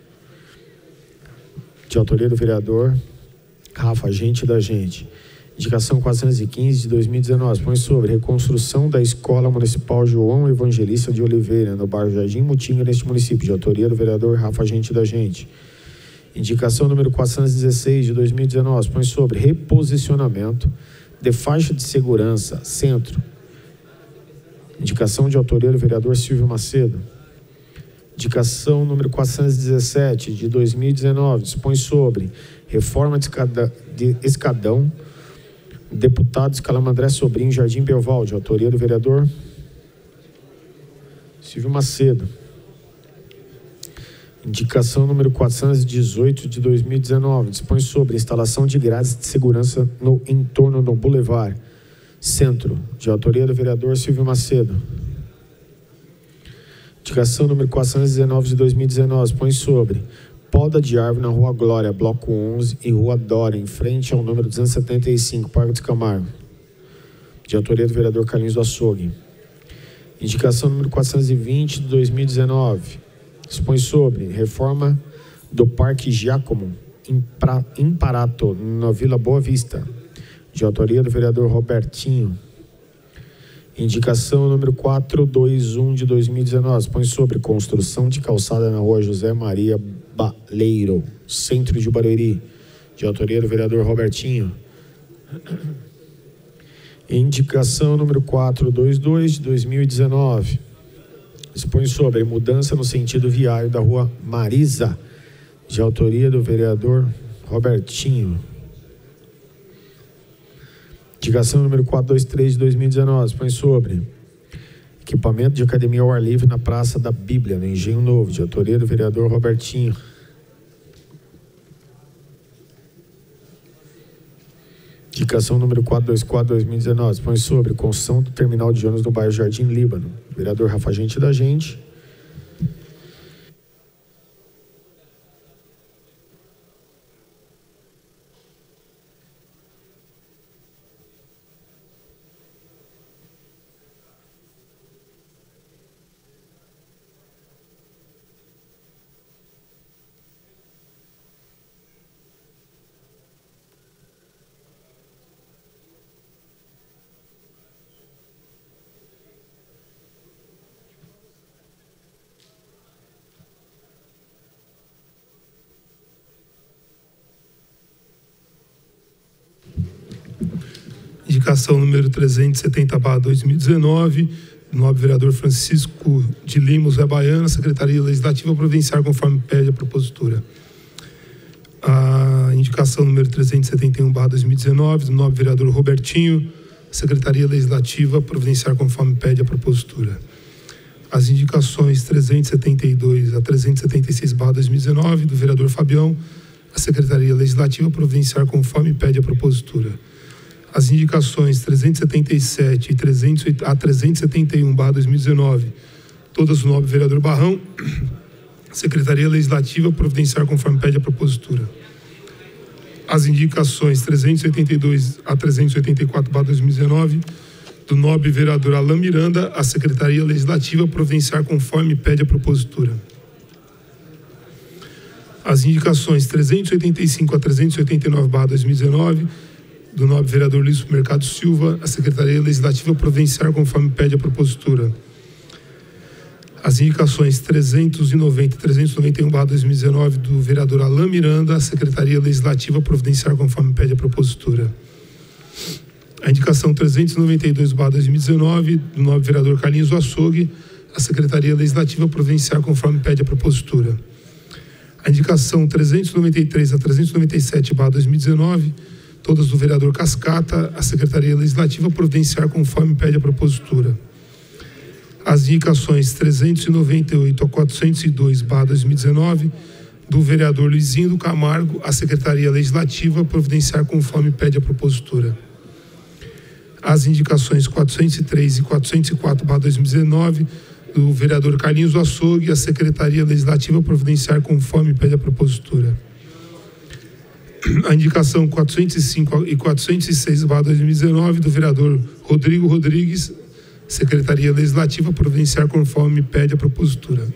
de autoria do vereador Rafa Gente da Gente. Indicação 415 de 2019, põe sobre reconstrução da Escola Municipal João Evangelista de Oliveira, no bairro Jardim Mutinga, neste município, de autoria do vereador Rafa Gente da Gente. Indicação número 416 de 2019, põe sobre reposicionamento de faixa de segurança, centro. Indicação de autoria do vereador Silvio Macedo. Indicação número 417 de 2019, dispõe sobre reforma de escadão, deputado Escalamandré Sobrinho, Jardim Belval, de autoria do vereador Silvio Macedo. Indicação número 418 de 2019, dispõe sobre instalação de grades de segurança no entorno do Boulevard Centro, de autoria do vereador Silvio Macedo. Indicação número 419 de 2019, dispõe sobre poda de árvore na Rua Glória, Bloco 11 e Rua Dora, em frente ao número 275, Parque dos Camargo, de autoria do vereador Carlinhos do Açougue. Indicação número 420 de 2019, dispõe sobre reforma do Parque Giacomo, em Parato, na Vila Boa Vista, de autoria do vereador Robertinho. Indicação número 421 de 2019, dispõe sobre construção de calçada na Rua José Maria Baleiro, centro de Barueri, de autoria do vereador Robertinho. Indicação número 422 de 2019, dispõe sobre mudança no sentido viário da Rua Marisa, de autoria do vereador Robertinho. Indicação número 423 de 2019, dispõe sobre equipamento de academia ao ar livre na Praça da Bíblia, no Engenho Novo, de autoria do vereador Robertinho. Indicação número 424 de 2019, dispõe sobre construção do terminal de ônibus no bairro Jardim Líbano, vereador Rafa Gente da Gente. indicação número 370/2019, do nobre vereador Francisco de Lima Zé Baiano, a Secretaria Legislativa providenciar conforme pede a propositura. A indicação número 371/2019, do nobre vereador Robertinho, a Secretaria Legislativa providenciar conforme pede a propositura. As indicações 372 a 376/2019, do vereador Fabião, a Secretaria Legislativa providenciar conforme pede a propositura. As indicações 377 a 371/2019, todas do nobre vereador Barrão, Secretaria Legislativa providenciar conforme pede a propositura. As indicações 382 a 384/2019, do nobre vereador Alain Miranda, a Secretaria Legislativa providenciar conforme pede a propositura. As indicações 385 a 389/2019, do nobre vereador Lício Mercado Silva, a Secretaria Legislativa providenciar conforme pede a propositura. As indicações 390 e 391/2019, do vereador Alain Miranda, a Secretaria Legislativa providenciar conforme pede a propositura. A indicação 392/2019, do nobre vereador Carlinhos Açougue, a Secretaria Legislativa providenciar conforme pede a propositura. A indicação 393 a 397/2019, todas do vereador Cascata, a Secretaria Legislativa providenciar conforme pede a propositura. As indicações 398 a 402/2019, do vereador Luizinho do Camargo, a Secretaria Legislativa providenciar conforme pede a propositura. As indicações 403 e 404/2019, do vereador Carlinhos Açougue, a Secretaria Legislativa providenciar conforme pede a propositura. A indicação 405 e 406/2019, do vereador Rodrigo Rodrigues, Secretaria Legislativa providenciar conforme pede a propositura.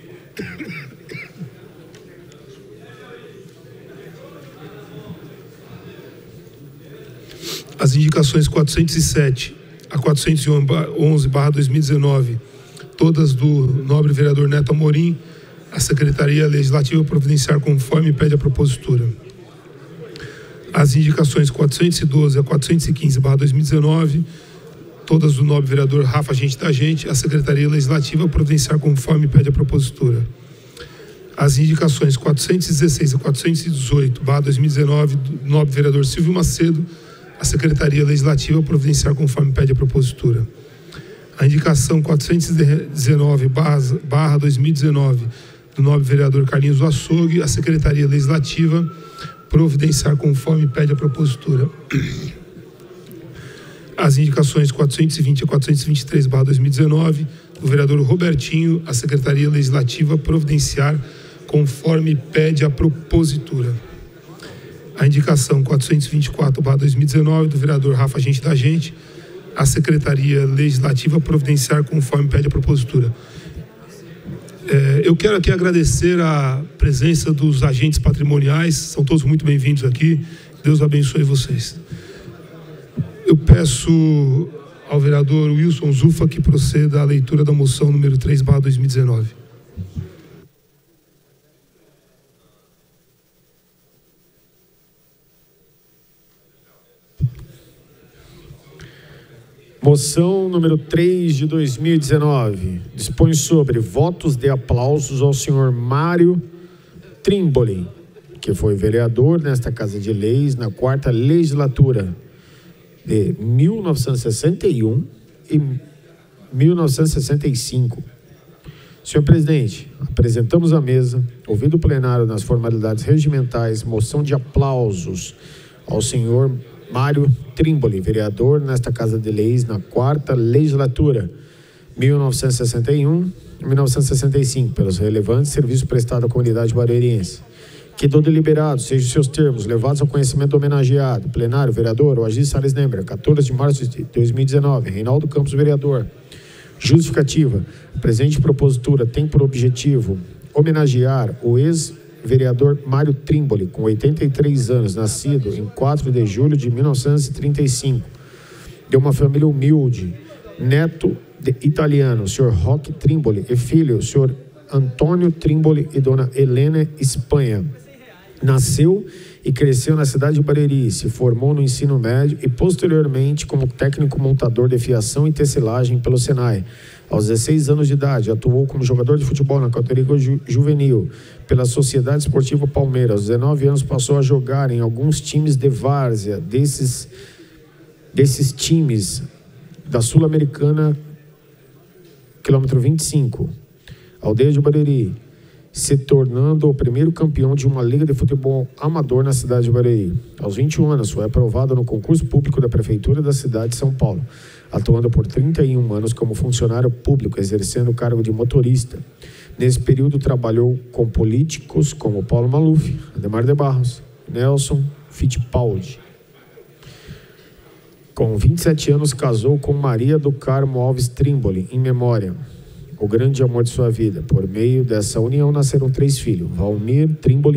As indicações 407 a 411/2019, todas do nobre vereador Neto Amorim, a Secretaria Legislativa providenciar conforme pede a propositura. As indicações 412 a 415/2019, todas do nobre vereador Rafa Gente da Gente, a Secretaria Legislativa providenciar conforme pede a propositura. As indicações 416 a 418/2019, do nobre vereador Silvio Macedo, a Secretaria Legislativa providenciar conforme pede a propositura. A indicação 419/2019, do nobre vereador Carlinhos Açougue, a Secretaria Legislativa providenciar conforme pede a propositura. As indicações 420 a 423/2019, do vereador Robertinho, a Secretaria Legislativa providenciar conforme pede a propositura. A indicação 424/2019, do vereador Rafa Gente da Gente, a Secretaria Legislativa providenciar conforme pede a propositura. Eu quero aqui agradecer a presença dos agentes patrimoniais, são todos muito bem-vindos aqui, Deus abençoe vocês. Eu peço ao vereador Wilson Zufa que proceda à leitura da moção número 3/2019. Moção número 3 de 2019. Dispõe sobre votos de aplausos ao senhor Mário Trimboli, que foi vereador nesta Casa de Leis na 4ª Legislatura de 1961 e 1965. Senhor presidente, apresentamos à mesa, ouvido o plenário nas formalidades regimentais, moção de aplausos ao senhor Mário Trimboli, vereador nesta Casa de Leis na 4ª Legislatura, 1961 e 1965, pelos relevantes serviços prestados à comunidade barueriense. Que do deliberado sejam seus termos levados ao conhecimento do homenageado, plenário, vereador, Oagir Salles Lembra, 14 de março de 2019, Reinaldo Campos, vereador. Justificativa. A presente propositura tem por objetivo homenagear o ex-vereador Mário Trimboli, com 83 anos, nascido em 4 de julho de 1935, de uma família humilde, neto de italiano, senhor Roque Trimboli, e filho, senhor Antônio Trimboli e dona Helena Espanha. Nasceu e cresceu na cidade de Barueri. Se formou no ensino médio e posteriormente como técnico montador de fiação e tecelagem pelo Senai. Aos 16 anos de idade, atuou como jogador de futebol na categoria juvenil pela Sociedade Esportiva Palmeiras. Aos 19 anos passou a jogar em alguns times de várzea desses times da Sul-Americana, quilômetro 25, aldeia de Barueri, se tornando o primeiro campeão de uma liga de futebol amador na cidade de Barueri. Aos 21 anos, foi aprovado no concurso público da Prefeitura da cidade de São Paulo, atuando por 31 anos como funcionário público, exercendo o cargo de motorista. Nesse período, trabalhou com políticos como Paulo Maluf, Ademar de Barros, Nelson Fittipaldi. Com 27 anos, casou com Maria do Carmo Alves Trimboli, em memória, o grande amor de sua vida. Por meio dessa união, nasceram 3 filhos, Vladimir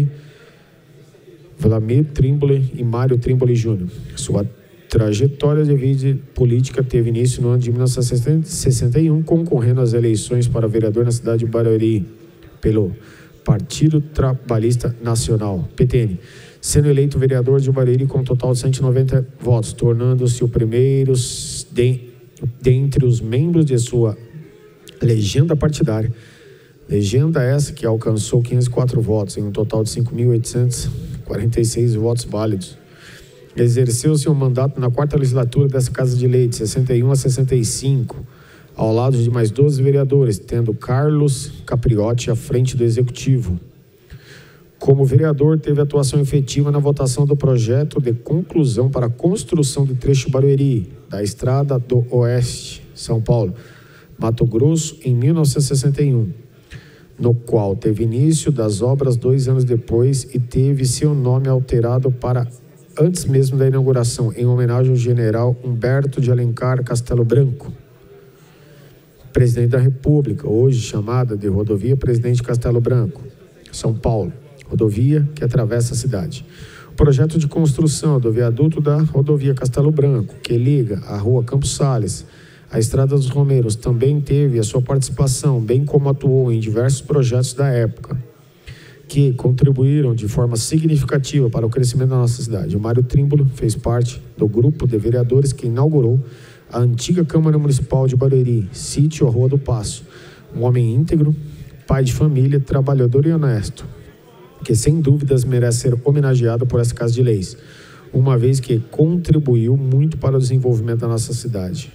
Trimboli e Mário Trimboli Júnior. Sua trajetória de vida política teve início no ano de 1961, concorrendo às eleições para vereador na cidade de Barueri, pelo Partido Trabalhista Nacional, PTN, sendo eleito vereador de Barueri com um total de 190 votos, tornando-se o primeiro dentre os membros de sua legenda partidária. Legenda essa que alcançou 504 votos, em um total de 5.846 votos válidos. Exerceu seu mandato na 4ª legislatura dessa Casa de Lei, de 61 a 65, ao lado de mais 12 vereadores, tendo Carlos Capriotti à frente do Executivo. Como vereador, teve atuação efetiva na votação do projeto de conclusão para a construção do trecho Barueri, da Estrada do Oeste, São Paulo, Mato Grosso, em 1961, no qual teve início das obras 2 anos depois e teve seu nome alterado para antes mesmo da inauguração, em homenagem ao general Humberto de Alencar Castelo Branco, presidente da República, hoje chamada de Rodovia Presidente Castelo Branco, São Paulo, rodovia que atravessa a cidade. O projeto de construção do viaduto da rodovia Castelo Branco, que liga a rua Campos Sales à Estrada dos Romeiros, também teve a sua participação, bem como atuou em diversos projetos da época, que contribuíram de forma significativa para o crescimento da nossa cidade. O Mário Trimboli fez parte do grupo de vereadores que inaugurou a antiga Câmara Municipal de Barueri, sítio à Rua do Paço. Um homem íntegro, pai de família, trabalhador e honesto, que sem dúvidas merece ser homenageado por essa Casa de Leis, uma vez que contribuiu muito para o desenvolvimento da nossa cidade.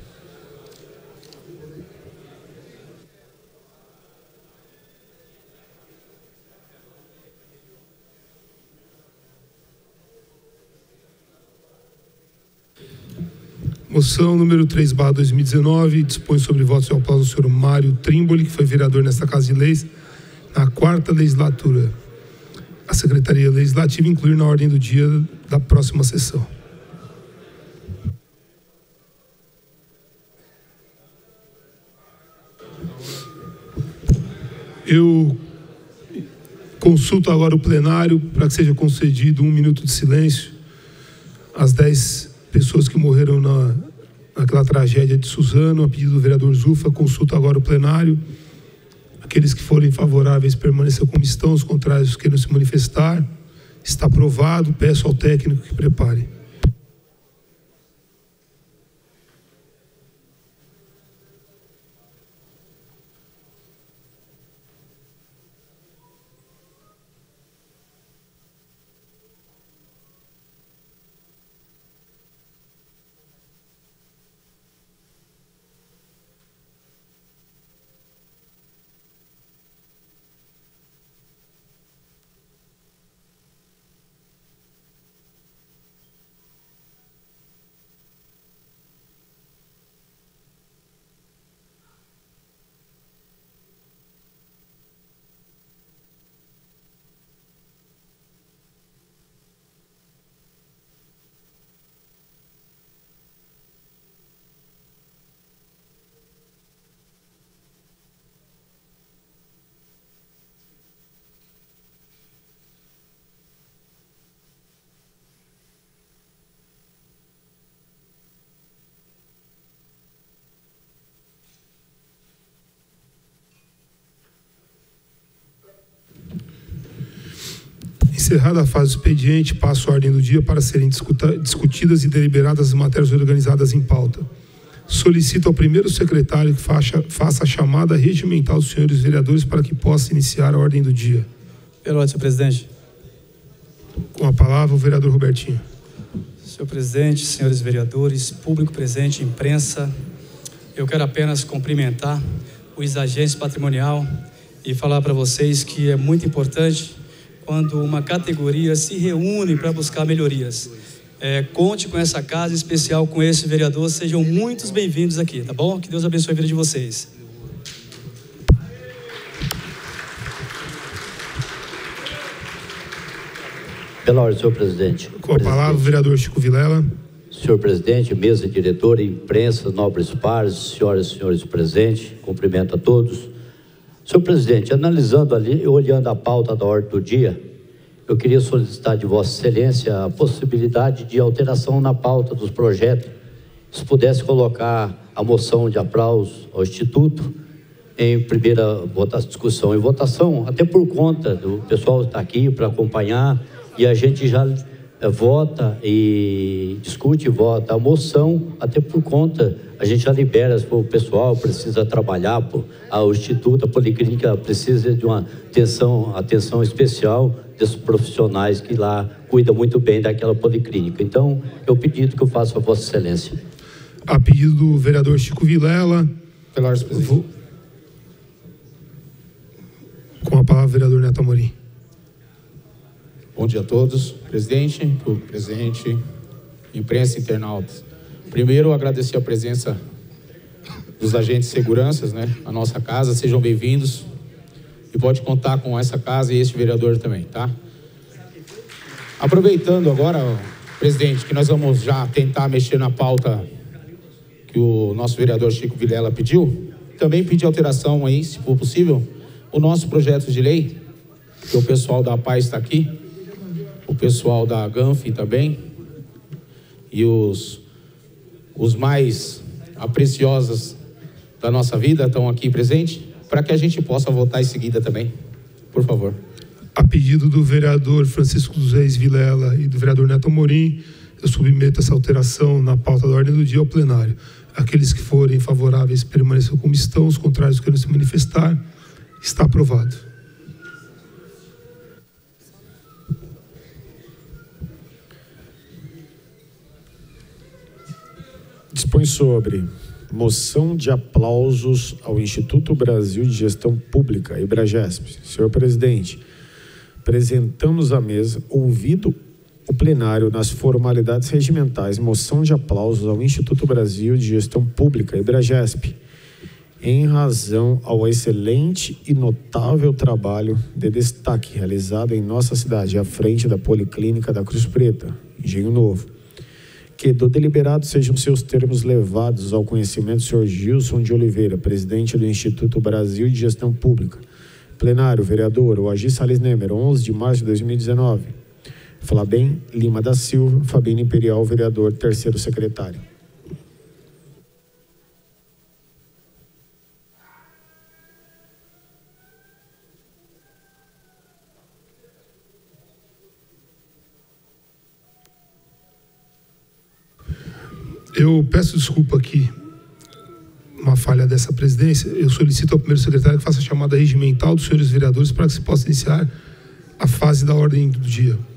Moção número 3/2019, dispõe sobre votos e aplausos do senhor Mário Trimboli, que foi vereador nesta Casa de Leis na 4ª legislatura. A Secretaria Legislativa incluir na ordem do dia da próxima sessão. Eu consulto agora o plenário para que seja concedido 1 minuto de silêncio às 10 pessoas que morreram naquela tragédia de Suzano, a pedido do vereador Zufa. Consulto agora o plenário. Aqueles que forem favoráveis permaneçam como estão, os contrários queiram se manifestar. Está aprovado. Peço ao técnico que prepare. Encerrada a fase do expediente, passo a ordem do dia para serem discutidas e deliberadas as matérias organizadas em pauta. Solicito ao primeiro secretário que faça a chamada regimental dos senhores vereadores para que possa iniciar a ordem do dia. Pela ordem, senhor presidente. Com a palavra, o vereador Robertinho. Senhor presidente, senhores vereadores, público presente, imprensa, eu quero apenas cumprimentar os agentes patrimonial e falar para vocês que é muito importante quando uma categoria se reúne para buscar melhorias. Conte com essa casa, em especial com esse vereador, sejam muitos bem-vindos aqui, tá bom? Que Deus abençoe a vida de vocês. Pela ordem, senhor presidente. Com a palavra, o vereador Chico Vilela. Senhor presidente, mesa diretora, imprensa, nobres pares, senhoras e senhores presentes, cumprimento a todos. Senhor presidente, analisando ali, olhando a pauta da ordem do dia, eu queria solicitar de Vossa Excelência a possibilidade de alteração na pauta dos projetos. Se pudesse colocar a moção de aplauso ao Instituto em primeira discussão e votação, até por conta do pessoal estar aqui para acompanhar, e a gente já vota e discute e vota a moção, até por conta, a gente já libera, o pessoal precisa trabalhar, o Instituto, a Policlínica precisa de uma atenção especial desses profissionais que lá cuidam muito bem daquela Policlínica. Então, é o pedido que eu faço a Vossa Excelência. A pedido do vereador Chico Vilela. Pela ordem, presidente. Com a palavra, o vereador Neto Amorim. Bom dia a todos, presidente, público presente, imprensa e internautas. Primeiro, agradecer a presença dos agentes de segurança, na nossa casa. Sejam bem-vindos e pode contar com essa casa e este vereador também, tá? Aproveitando agora, presidente, que nós vamos já tentar mexer na pauta que o nosso vereador Chico Vilela pediu, também pedir alteração aí, se for possível, o nosso projeto de lei, que o pessoal da Paz está aqui, o pessoal da GANF também, e os mais preciosos da nossa vida estão aqui presentes, para que a gente possa votar em seguida também, por favor. A pedido do vereador Francisco dos Reis Vilela e do vereador Neto Amorim, eu submeto essa alteração na pauta da ordem do dia ao plenário. Aqueles que forem favoráveis permaneçam como estão, os contrários querem se manifestar. Está aprovado. Dispõe sobre moção de aplausos ao Instituto Brasil de Gestão Pública, IBRAGESP. Senhor presidente, apresentamos à mesa, ouvido o plenário nas formalidades regimentais, moção de aplausos ao Instituto Brasil de Gestão Pública, IBRAGESP, em razão ao excelente e notável trabalho de destaque realizado em nossa cidade, à frente da Policlínica da Cruz Preta, Engenho Novo. Que do deliberado sejam seus termos levados ao conhecimento do senhor Gilson de Oliveira, presidente do Instituto Brasil de Gestão Pública. Plenário, vereador, o Agi Salles Nemer, 11 de março de 2019. Flabem Lima da Silva, Fabino Imperial, vereador, terceiro secretário. Eu peço desculpa aqui, uma falha dessa presidência. Eu solicito ao primeiro secretário que faça a chamada regimental dos senhores vereadores para que se possa iniciar a fase da ordem do dia.